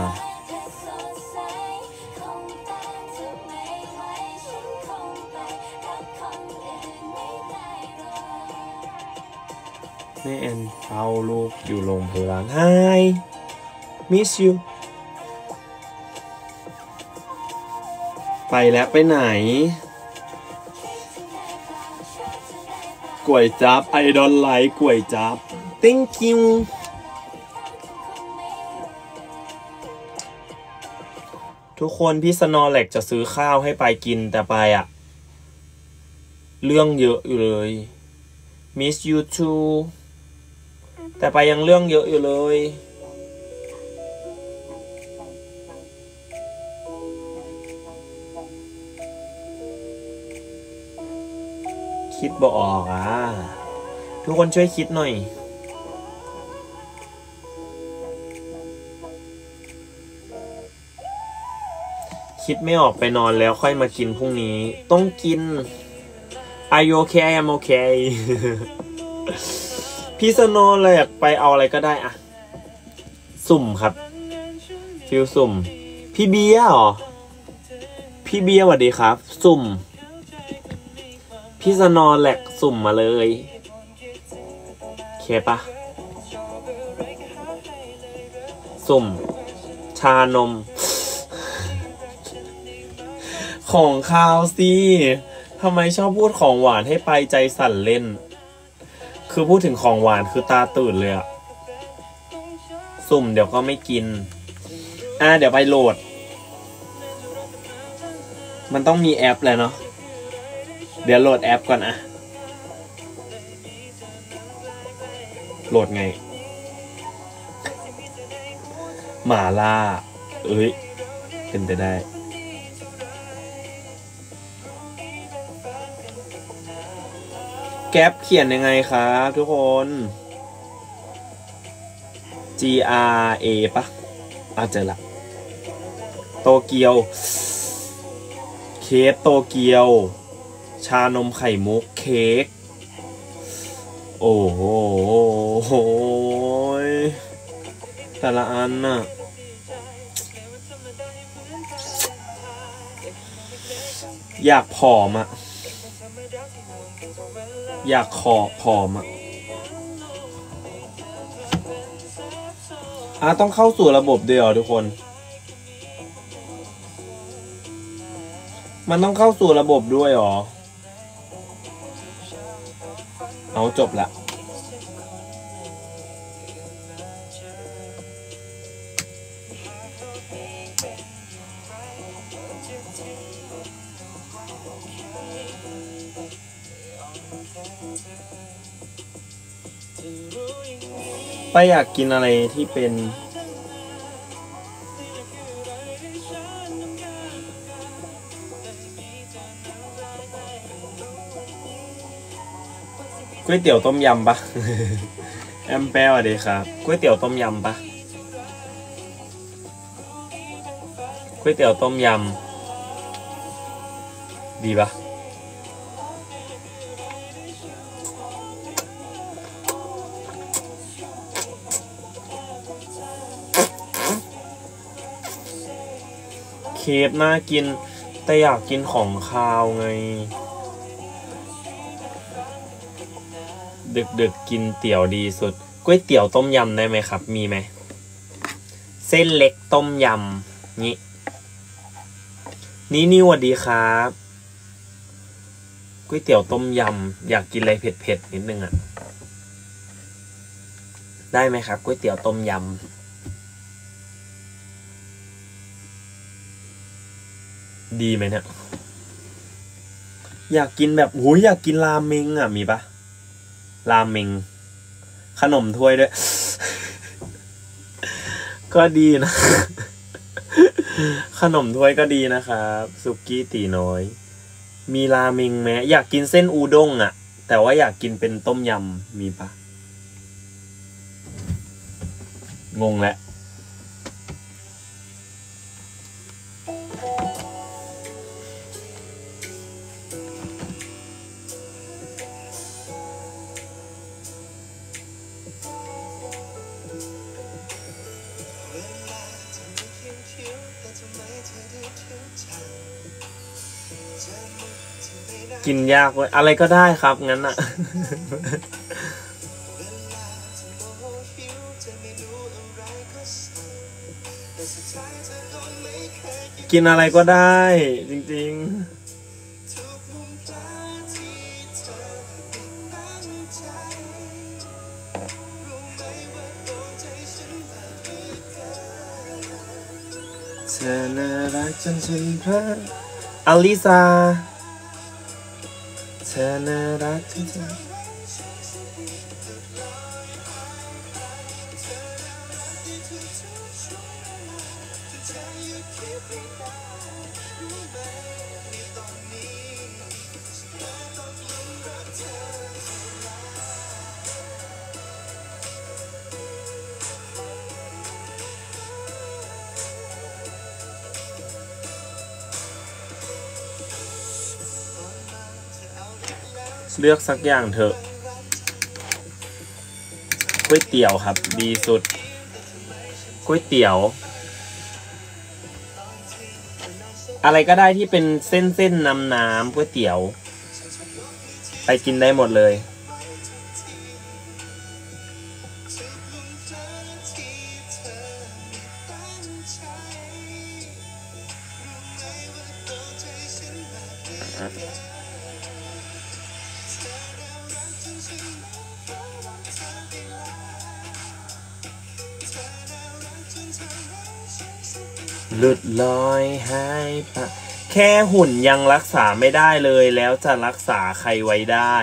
แม่แอนเอาลูกอยู่โรงพยาบาล Hi miss you ไปแล้วไปไหนก๋วยจั๊บ I don't like ก๋วยจั๊บ thank you ทุกคนพี่สนอเล็กจะซื้อข้าวให้ไปกินแต่ไปอ่ะเรื่องเยอะอยู่เลย miss you too แต่ไปยังเรื่องเยอะอยู่เลยคิดบ่ออกอ่ะทุกคนช่วยคิดหน่อยคิดไม่ออกไปนอนแล้วค่อยมากินพรุ่งนี้ต้องกิน Are you okay I'm okay พี่สโนเลยอยากไปเอาอะไรก็ได้อะสุ่มครับฟิลสุ่มพี่เบียร์เหรอพี่เบียร์สวัสดีครับสุ่มพี่สโนแหลกสุ่มมาเลยเคปะสุ่มชานมของข้าวสิทำไมชอบพูดของหวานให้ไปใจสั่นเล่นคือพูดถึงของหวานคือตาตื่นเลยอะสุ่มเดี๋ยวก็ไม่กินอ่ะเดี๋ยวไปโหลดมันต้องมีแอปแหละเนาะเดี๋ยวโหลดแอปก่อนอะโหลดไงหมาล่าเอ้ยเป็นไปได้แก๊ปเขียนยังไงครับทุกคน G R A ปะอ่ะเจอละโตเกียวเคฟโตเกียวชานมไข่มุกเค้กโอ้โหแต่ละอันน่ะอยากผอมอ่ะอยากขอผอมอ่ะอ่ะต้องเข้าสู่ระบบเดียวทุกคนมันต้องเข้าสู่ระบบด้วยหรอเอาจบละไปอยากกินอะไรที่เป็นก๋วยเตี๋ยวต้มยำปะ แอมแปลว่าดีครับก๋วยเตี๋ยวต้มยำปะก๋วยเตี๋ยวต้มยำดีปะเคฟน่ากินแต่อยากกินของคาวไงดึกดึกกินเตี๋ยวดีสุดก๋วยเตี๋ยวต้มยำได้ไหมครับมีไหมเส้นเล็กต้มยำนี่นี่นี่สวัสดีครับก๋วยเตี๋ยวต้มยำอยากกินอะไรเผ็ดๆนิดนึงอ่ะได้ไหมครับก๋วยเตี๋ยวต้มยำดีไหมเนี่ยอยากกินแบบโอ้ยอยากกินราเมงอ่ะมีปะราเมงขนมถ้วยด้วย ก็ดีนะ ขนมถ้วยก็ดีนะครับสุกี้ตีน้อยมีราเมงไหมอยากกินเส้นอูด้งอ่ะแต่ว่าอยากกินเป็นต้มยำมีปะงงแล้วกินยากเว้ยอะไรก็ได้ครับงั้นอะ กินอะไรก็ได้จริงๆเธอน่ารักจนฉันเพลินอลิซาเธอน่ารักจนฉันเลือกสักอย่างเถอะก๋วยเตี๋ยวครับดีสุดก๋วยเตี๋ยวอะไรก็ได้ที่เป็นเส้นเส้นน้ำน้ำก๋วยเตี๋ยวไปกินได้หมดเลยหลุดลอยหายไปแค่หุ่นยังรักษาไม่ได้เลยแล้วจะรักษาใครไว้ได้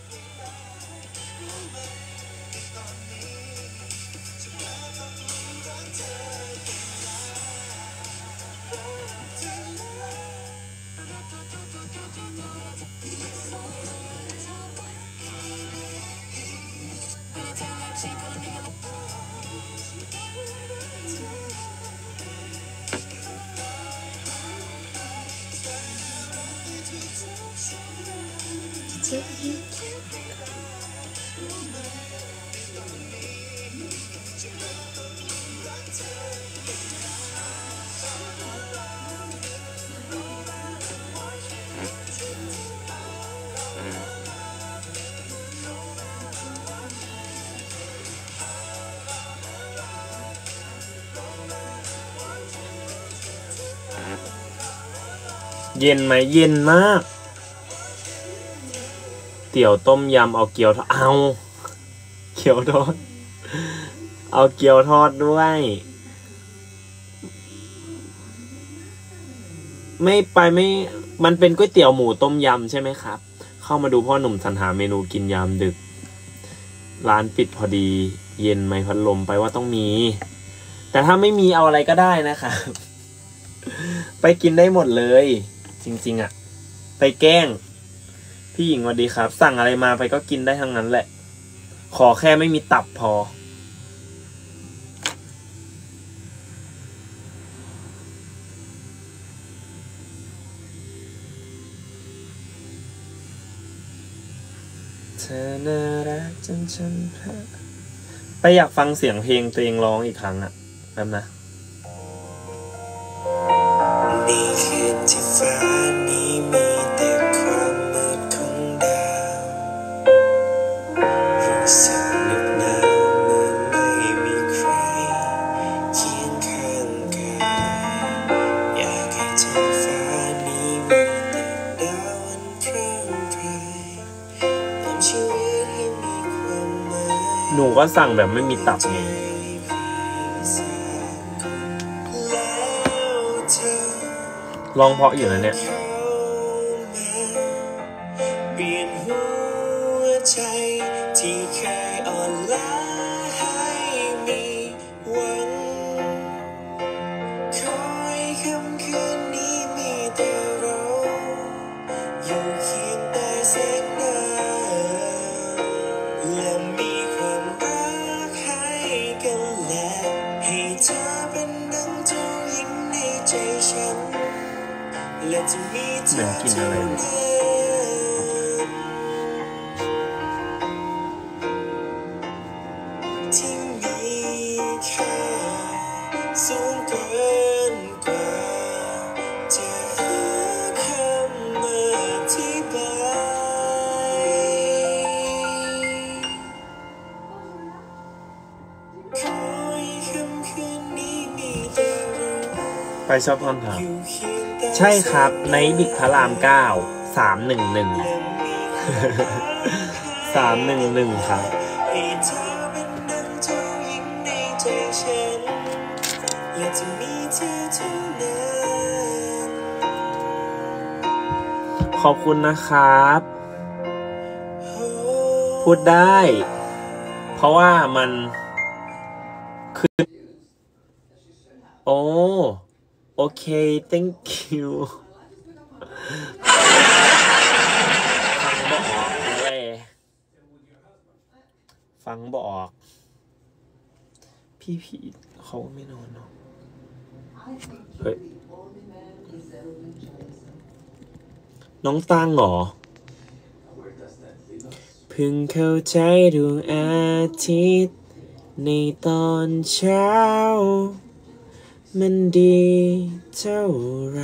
เย็นไหมเย็นมากเตี๋ยวต้มยำเอาเกี๊ยวทอดเอาเกี๊ยวทอดเอาเกี๊ยวทอดด้วยไม่ไปไม่มันเป็นก๋วยเตี๋ยวหมูต้มยำใช่ไหมครับเข้ามาดูพ่อหนุ่มสรรหาเมนูกินยามดึกร้านปิดพอดีเย็นไหมพัดลมไปว่าต้องมีแต่ถ้าไม่มีเอาอะไรก็ได้นะครับ ไปกินได้หมดเลยจริงๆอ่ะไปแกล้งไปพี่หญิงสวัสดีครับสั่งอะไรมาไปก็กินได้ทั้งนั้นแหละขอแค่ไม่มีตับพอเธอน่ารักจนฉันพลาดไปอยากฟังเสียงเพลงตัวเองร้องอีกครั้งอะแป๊บนะนี่คืนที่ฟ้านี้มีแต่ความมืดของดาวรู้สึกเหน็บหนาวเมื่อไม่มีใครเคียงข้างกายอยากให้ท้องฟ้านี้มีแต่ดาวอันพร่างไพรทำชีวิตให้มีความหมายหนูก็สั่งแบบไม่มีตับไงลองเพราะอยู่นะเนี่ยเปลี่ยนหัวใจที่เคยอ่อนล้าให้มีหวังคอยค่ำคืนนี้มีแต่เราอยู่เคียงใต้แสงดาวและมีความรักให้กันและให้เธอเป็นดังเจ้าหญิงในใจฉันและจะมีเธอเท่านั้นที่มีค่าสูงเกินกว่าจะหาคำอธิบายขอให้ค่ำคืนนี้มีแต่เราไปชอบท่อนครับใช่ครับในบิ๊กพระรามเก้าสามหนึ่งหนึ่งสามหนึ่งหนึ่งครับขอบคุณนะครับพูดได้เพราะว่ามันคือโอ้โอเค thank you ฟังบอกเลยฟังบอกพี่พีเขาไม่นอนเนาะเฮ้ยน้องตั้งเหรอเพิ่งเข้าใจดวงอาทิตย์ในตอนเช้ามันดีเท่าไร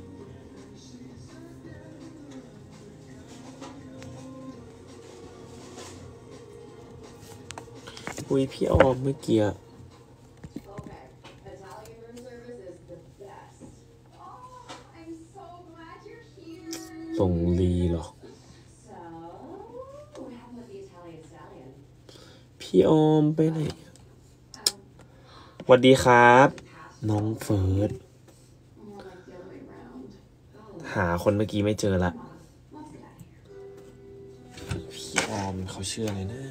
อุ้ยพี่ออมเมื่อกี้ส่งลีเหรอพี่ออมไปไหนสวัสดีครับน้องเฟิร์สหาคนเมื่อกี้ไม่เจอละพี่ออมเขาเชื่อเลยนะ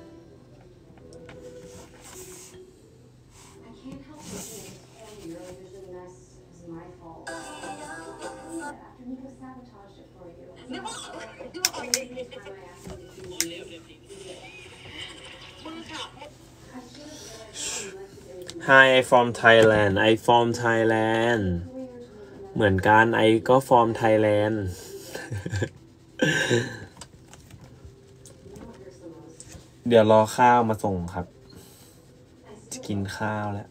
Hi I from Thailand I from Thailand เหมือนกันไอก็ from Thailand เดี๋ยวรอข้าวมาส่งครับจะกินข้าวแล้ว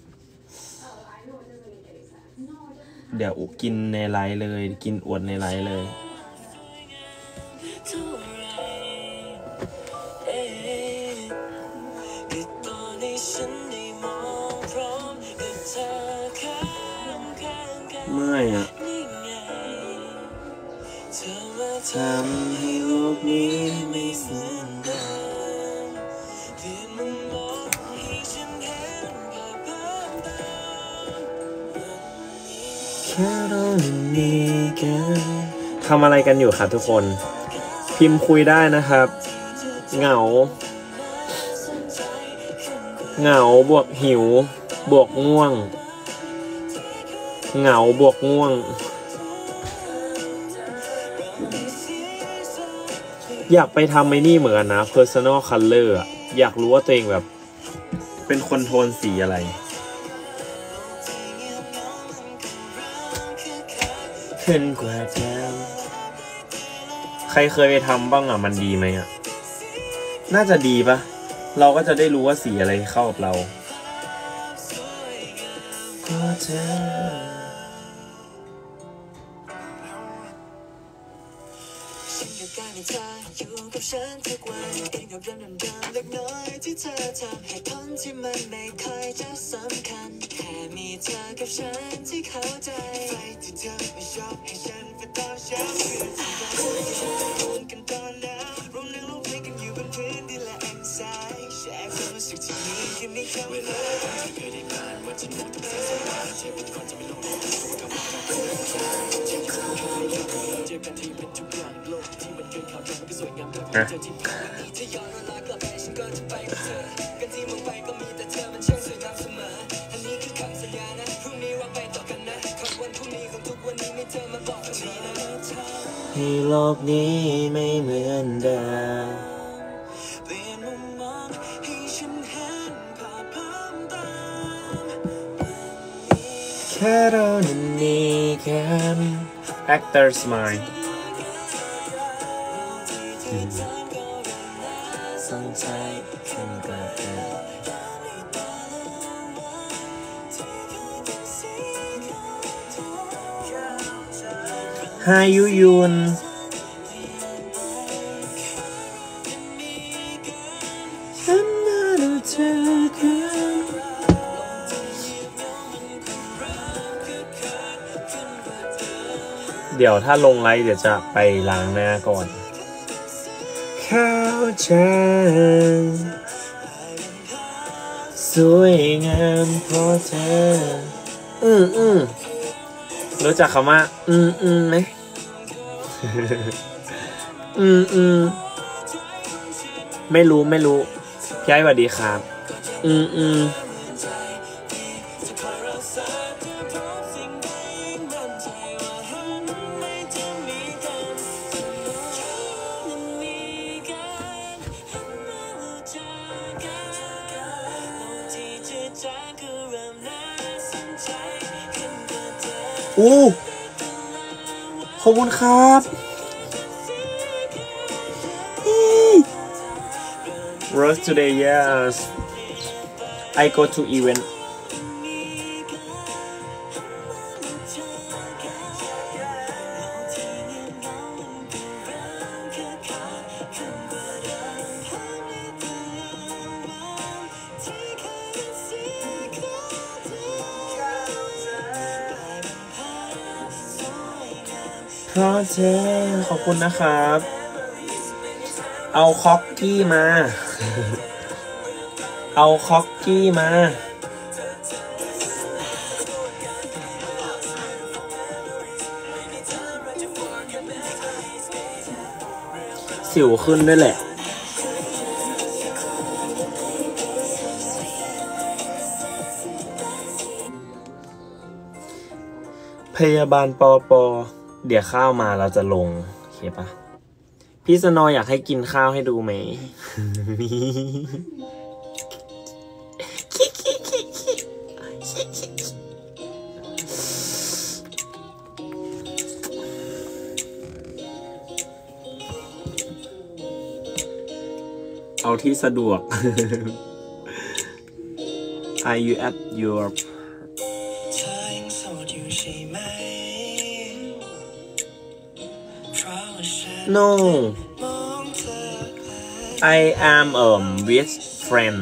เดี๋ยวกินในไลฟ์เลยกินอวดในไลฟ์เลยไม่อะทำให้โลกนี้ไม่เหมือนเดิมเปลี่ยนมุมมองให้ฉันเห็นภาพเพิ่มเติมแค่เรามีกันทำอะไรกันอยู่ครับทุกคนพิมพ์คุยได้นะครับเหงาเหงาบวกหิวบวกง่วงเหงาบวกง่วงอยากไปทำไอ้นี่เหมือนกันนะ personal color อะอยากรู้ว่าตัวเองแบบเป็นคนโทนสีอะไรขึ้นกว่าเดิมใครเคยไปทำบ้างอ่ะมันดีไหมอ่ะน่าจะดีปะเราก็จะได้รู้ว่าสีอะไรเข้ากับเราก็เธออยู่กับฉันทุกวันเองกับเรื่องเดิมๆเล็กน้อยที่เธอทำให้พ้นที่มันไม่ค่อยจะสำคัญแค่มีเธอกับฉันที่เข้าใจไฟที่เธอไม่ชอบให้ฉันไปต่อฉันคือที่เรากันตอนแล้วร่วมเรื่องร่วมเพลงกันอยู่บนพื้นดินและแอนไซด์แชร์ความรู้สึกที่มีแค่ไม่เข้าเวลาที่เคยได้ผ่านวันที่หมดทุกสิ่งสบายเจ็บเป็นคนจะไม่ลงตัวกับมันเจ็บกันเจ็บกันที่เป็นทุกอย่างโลกที่มันเกินข่าวมันก็สวยงามเท่าเธอที่วันนี้จะย้อนเวลากลับไปฉันก็จะไปกับเธอกันที่มองไปก็มีแต่เธอมันช่างสวยงามเสมออันนี้คือคำสัญญานะพรุ่งนี้ว่าไปต่อกันนะคำวันพรุ่งนี้ของทุกวันนี้ไม่เธอมาบอกกันทีนะให้โลกนี้ไม่เหมือนเดิมเปลี่ยนมุมมองให้ฉันเห็นภาพเพิ่มเติมแค่เรานั้นมีกัน Actor's Mindสนใจขึ้นกว่าเดิม Hi ยูยุนฉันมาดูเธอกันเดี๋ยวถ้าลงไลฟ์เดี๋ยวจะไปล้างหน้าก่อนเข้าใจสวยงามเพราะเธออืมอืมรู้จักคำว่าอืมอืมไหม อืมอืมไม่รู้ไม่รู้พี่ไอ้สวัสดีครับอืมอืมอู้ขอบคุณครับ Rose today yes I go to event เพราะเธอขอบคุณนะครับเอาคอกกี้มา เอาคอกกี้มาสิวขึ้นด้วยแหละพยาบาลปอปอเดี๋ยวข้าวมาเราจะลงโอเคปะพี่สนออยากให้กินข้าวให้ดูไหม เอาที่สะดวก Are you at your No I am um with friend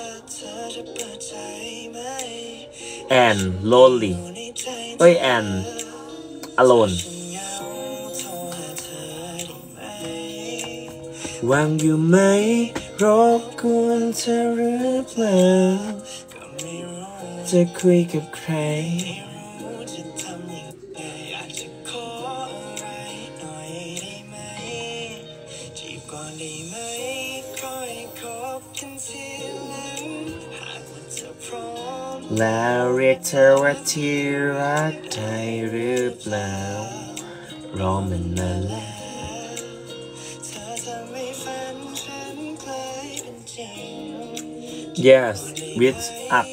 and lonely เอ้ย and alone วางอยู่ไหมรบกวนเธอหรือเปล่าจะคุยกับใครแล้วเรียกเธอว่าที่รักได้หรือเปล่ารอมันนานแล้ว yes with up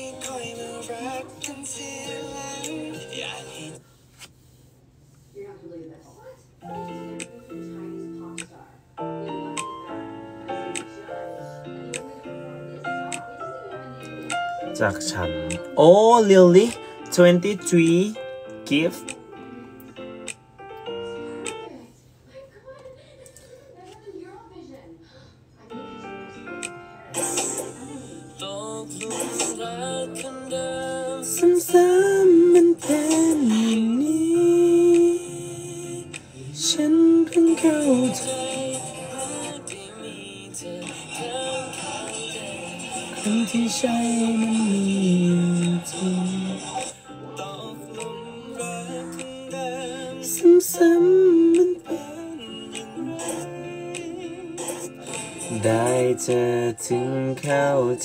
จากฉันโอ้ really twenty-three giftซ้ำๆมันเป็นอย่างนี้ฉันเพิ่งเข้าใจคนที่ใช่มันมีจริงซ้ำๆมันเป็นอย่างนี้ได้เจอถึงเข้าใจ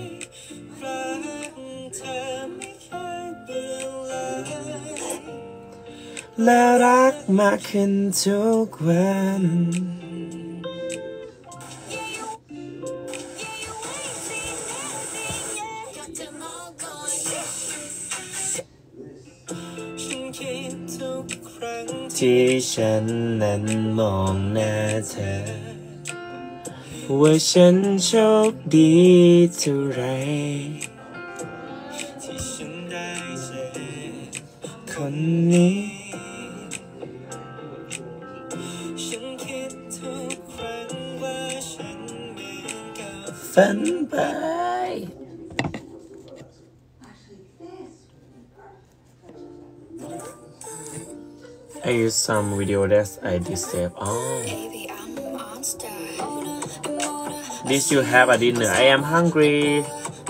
และรักมากขึ้นทุกวันที่ฉันนั้นมองหน้าเธอว่าฉันโชคดีเท่าไรที่ฉันได้เจอคนนี้ฝันไป I use some video that I deserve. Oh, did you have a dinner? I am hungry.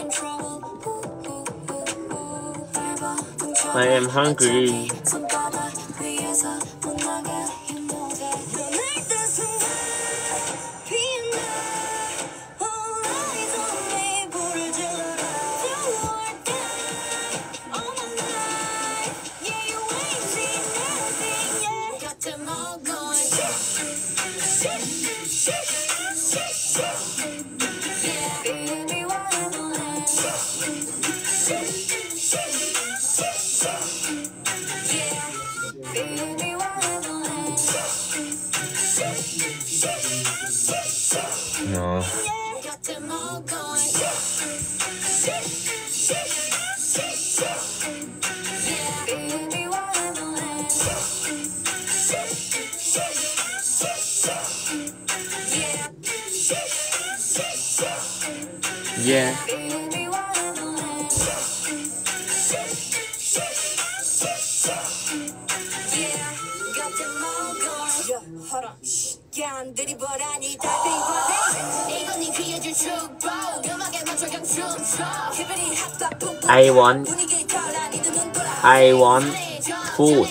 I am hungry. No. Yeah. I want I want food.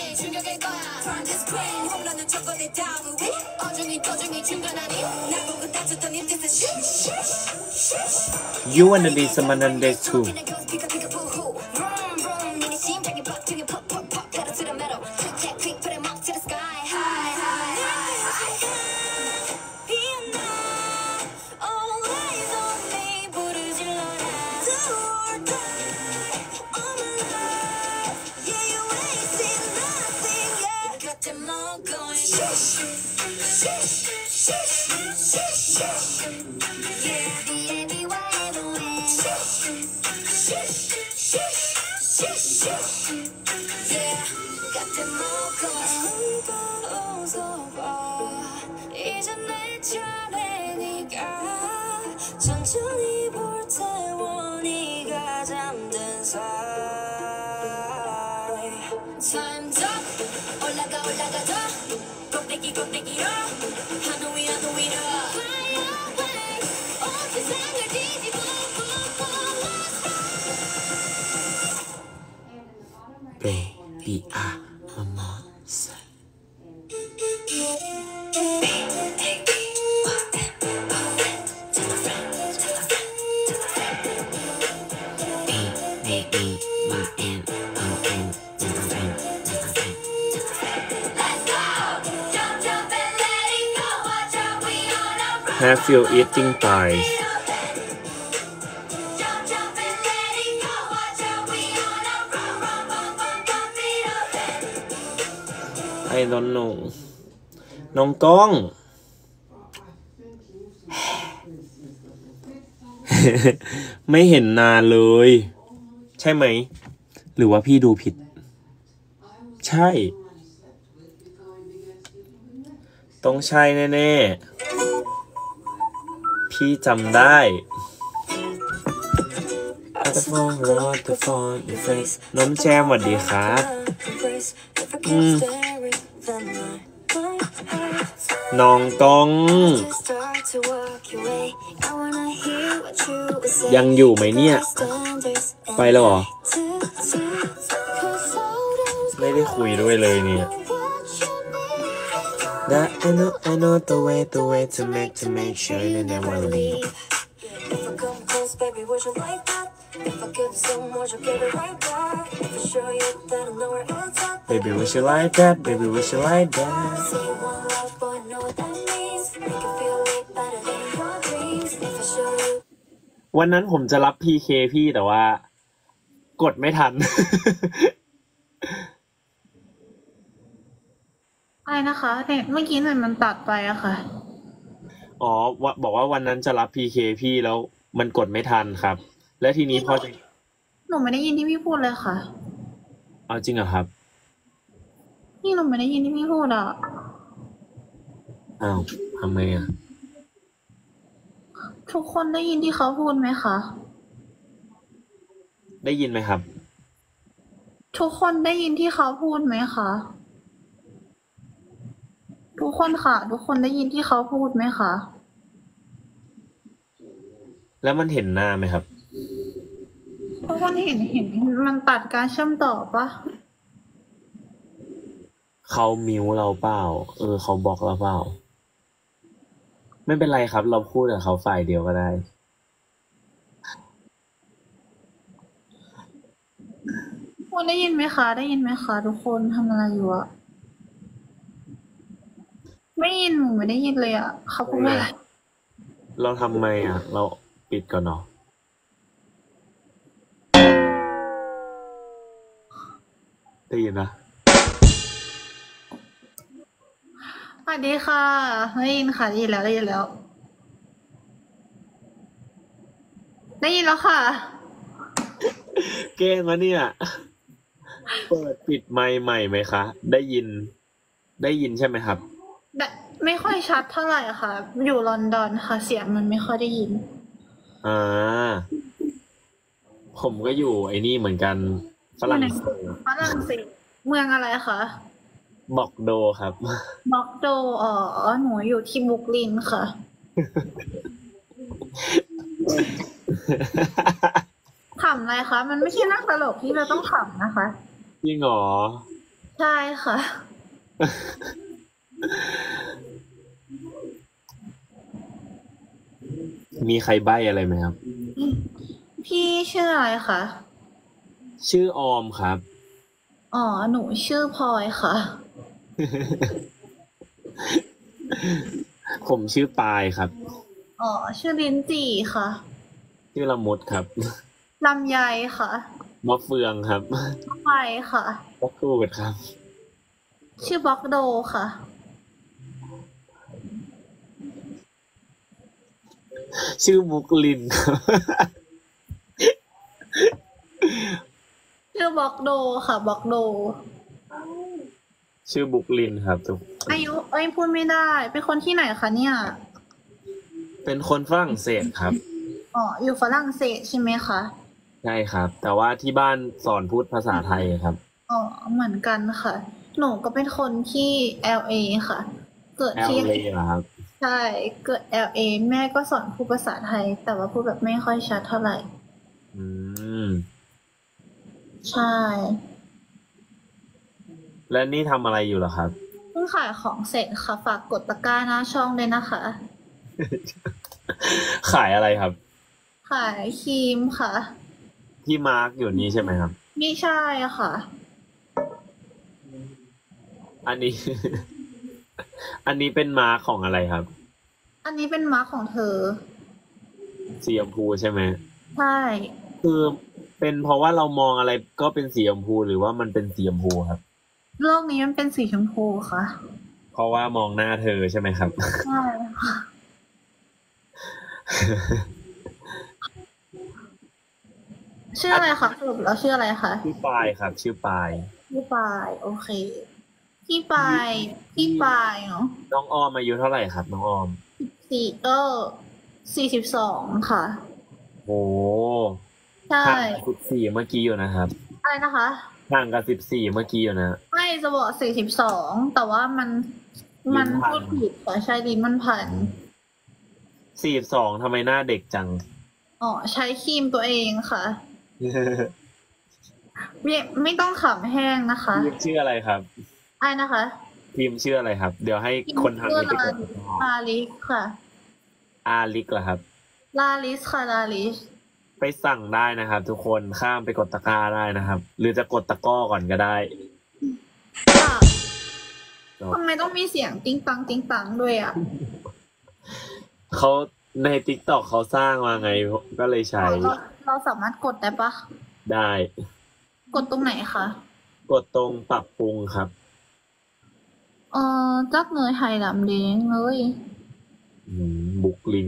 You wanna be someone on day two. Baby, I'm a monster. Have you eating pies? I don't know น้องกล้อง ไม่เห็นนานเลย ใช่ไหม หรือว่าพี่ดูผิด ใช่ ต้องใช่แน่ๆ พี่จำได้ น้องแจมสวัสดีครับอืมน้องกล้อง ยังอยู่ไหมเนี่ย ไปแล้วเหรอ ไม่ได้คุยด้วยเลยเนี่ย That I know I know the way the way to make to make sure you never leave Baby wish you like that baby wish you like that วันนั้นผมจะรับ พี เค พี่แต่ว่ากดไม่ทันอะไรนะคะเนี่ยเมื่อกี้เนี่ยมันตัดไปอะค่ะอ๋อวะบอกว่าวันนั้นจะรับ พี เค พี่แล้วมันกดไม่ทันครับ และทีนี้พอจะหนูไม่ได้ยินที่พี่พูดเลยค่ะเอาจริงเหรอครับนี่หนูไม่ได้ยินที่พี่พูดอะอ้าวทำไมอ่ะทุกคนได้ยินที่เขาพูดไหมคะได้ยินไหมครับทุกคนได้ยินที่เขาพูดไหมคะทุกคนค่ะ ทุกคนได้ยินที่เขาพูดไหมคะแล้วมันเห็นหน้าไหมครับทุกคนเห็นเห็นมันตัดการเชื่อมต่อปะเขามิวเราเปล่า เออเขาบอกเราเปล่า ไม่เป็นไรครับ เราพูดกับเขาฝ่ายเดียวก็ได้ทุกคนได้ยินไหมคะ ได้ยินไหมคะทุกคนทำอะไรอยู่อะไม่ยินหนูไม่ได้ยินเลยอะเขาพูดอะไรเราทำไมอ่ะ เราปิดก่อนเนาะได้ยินนะสวัสดีค่ะได้ยินค่ะได้ยินแล้วได้ยินแล้ว ได้ยินแล้วค่ะเก้งวะเนี่ย เปิดปิดไมค์ใหม่ไหมคะ ได้ยิน ได้ยินใช่ไหมครับแต่ไม่ค่อยชัดเท่าไหร่ค่ะ อยู่ลอนดอนค่ะ เสียงมันไม่ค่อยได้ยินอ่า ผมก็อยู่ไอ้นี่เหมือนกันฝรั่งเศสฝรั่งเศสเมืองอะไรคะบอกโดครับบ็อกโดอ๋อหนูอยู่ที่บรุกลินค่ะ ขำอะไรคะ มันไม่ใช่นักตลกที่เราต้องขำนะคะจริงเหรอใช่ค่ะมีใครใบ้อะไรไหมครับพี่ชื่ออะไรคะชื่อออมครับอ๋อหนูชื่อพลอยค่ะผมชื่อปายครับอ๋อชื่อลิ้นจี่ค่ะชื่อละมุดครับลำไยค่ะมะเฟืองครับไฟค่ะมะกรูดครับชื่อบ็อกโดค่ะชื่อมุกลินครับชื่อบ็อกโดค่ะบ็อกโดชื่อบุกลินครับทุกอายุเอ้ยพูดไม่ได้ เป็นคนที่ไหนคะเนี่ยเป็นคนฝรั่งเศสครับอ๋ออยู่ฝรั่งเศสใช่ไหมคะใช่ครับ แต่ว่าที่บ้านสอนพูดภาษาไทยครับอ๋อเหมือนกันค่ะ หนูก็เป็นคนที่ แอล เอ ค่ะ เกิดแอลที่เอเหรอครับใช่เกิด แอล เอ แม่ก็สอนพูดภาษาไทย แต่ว่าพูดแบบไม่ค่อยชัดเท่าไหร่อืมใช่และนี่ทำอะไรอยู่เหรอครับเพิ่งขายของเสร็จค่ะ ฝากกดตะกร้าหน้าช่องเลยนะคะขายอะไรครับขายครีมค่ะที่มาร์กอยู่นี้ใช่ไหมครับไม่ใช่ค่ะอันนี้ อันนี้เป็นมาร์กของอะไรครับอันนี้เป็นมาร์คของเธอสีชมพูใช่ไหมใช่คือเป็นเพราะว่าเรามองอะไรก็เป็นสีชมพูหรือว่ามันเป็นสีชมพูครับโลกนี้มันเป็นสีชมพูค่ะเพราะว่ามองหน้าเธอใช่ไหมครับใช่ค่ะ ชื่ออะไรคะสรุปแล้วชื่ออะไรคะชื่อปายครับ ชื่อปายพี่ปายโอเค พี่ปายพี่ปายเนาะน้องออมอายุเท่าไหร่ครับน้องออมสี่ก็สี่สิบสองค่ะโอ้ใช่ห่างกับสิบสี่เมื่อกี้อยู่นะครับอะไรนะคะห่างกับสิบสี่เมื่อกี้อยู่นะไม่จะบอกสี่สิบสองแต่ว่ามันมันลิ้นพันพูดผิดแต่ใช่ลิ้นมันพันสี่สิบสองทำไมหน้าเด็กจังอ๋อใช้ครีมตัวเองค่ะไม่ไม่ต้องขำแห้งนะคะทีมชื่ออะไรครับไอ้นะคะทีมชื่ออะไรครับ เดี๋ยวให้คนทางนี้ไปกดลาลิสค่ะอาลิกเหรอครับลาลิสค่ะลาลิสไปสั่งได้นะครับ ทุกคนข้ามไปกดตะกร้าได้นะครับ หรือจะกดตะกร้อก่อนก็ได้ค่ะทำไมต้องมีเสียงติ้งตังติ้งตังด้วยอ่ะเขาใน ติ๊กต็อก เขาสร้างมาไงก็เลยใช้เราเราสามารถกดได้ปะได้กดตรงไหนคะกดตรงปรับปรุงครับเออจักเนยไห่ลำเด้งเลยอืมบุกลิน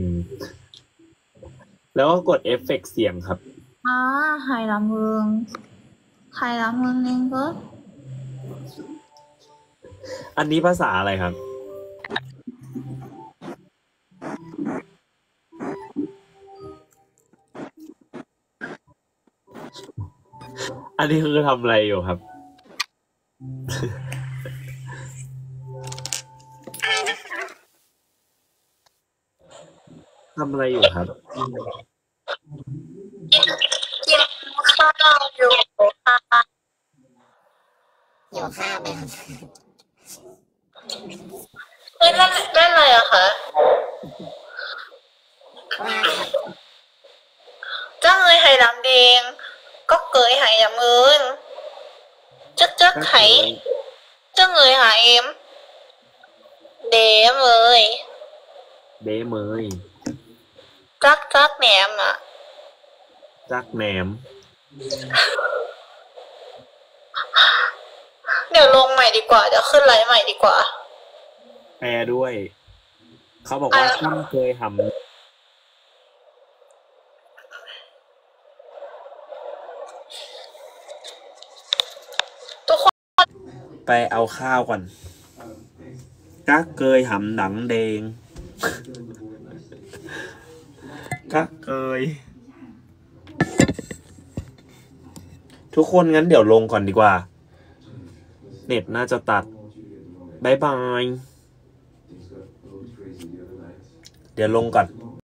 แล้วก็กดเอฟเฟกต์เสียงครับอ่าไห่ลำเมืองไห่ลำเมืองเองก็อันนี้ภาษาอะไรครับ อันนี้คือทำอะไรอยู่ครับ ทำอะไรอยู่ครับกินข้าวอยู่ค่ะหิวข้าวไหมครับเล่นเล่นเล่นอะไรอะคะว่าจักเนยไห่ลำเด้งก็เกยไห่ลำเมืองจักจักไห่จักเนยไห่เอ็มเดมเลยเดเมยจักจักแหนมอะจักแหนมเดี๋ยวลงใหม่ดีกว่า เดี๋ยวขึ้นไลฟ์ใหม่ดีกว่าแปลด้วย เขาบอกว่าอะไรท่านเคยททุกคนำไปเอาข้าวก่อนกักเกยหำหนังแดง กักเกย ทุกคนงั้นเดี๋ยวลงก่อนดีกว่า เน็ตน่าจะตัดบายบาย เดี๋ยวลงก่อน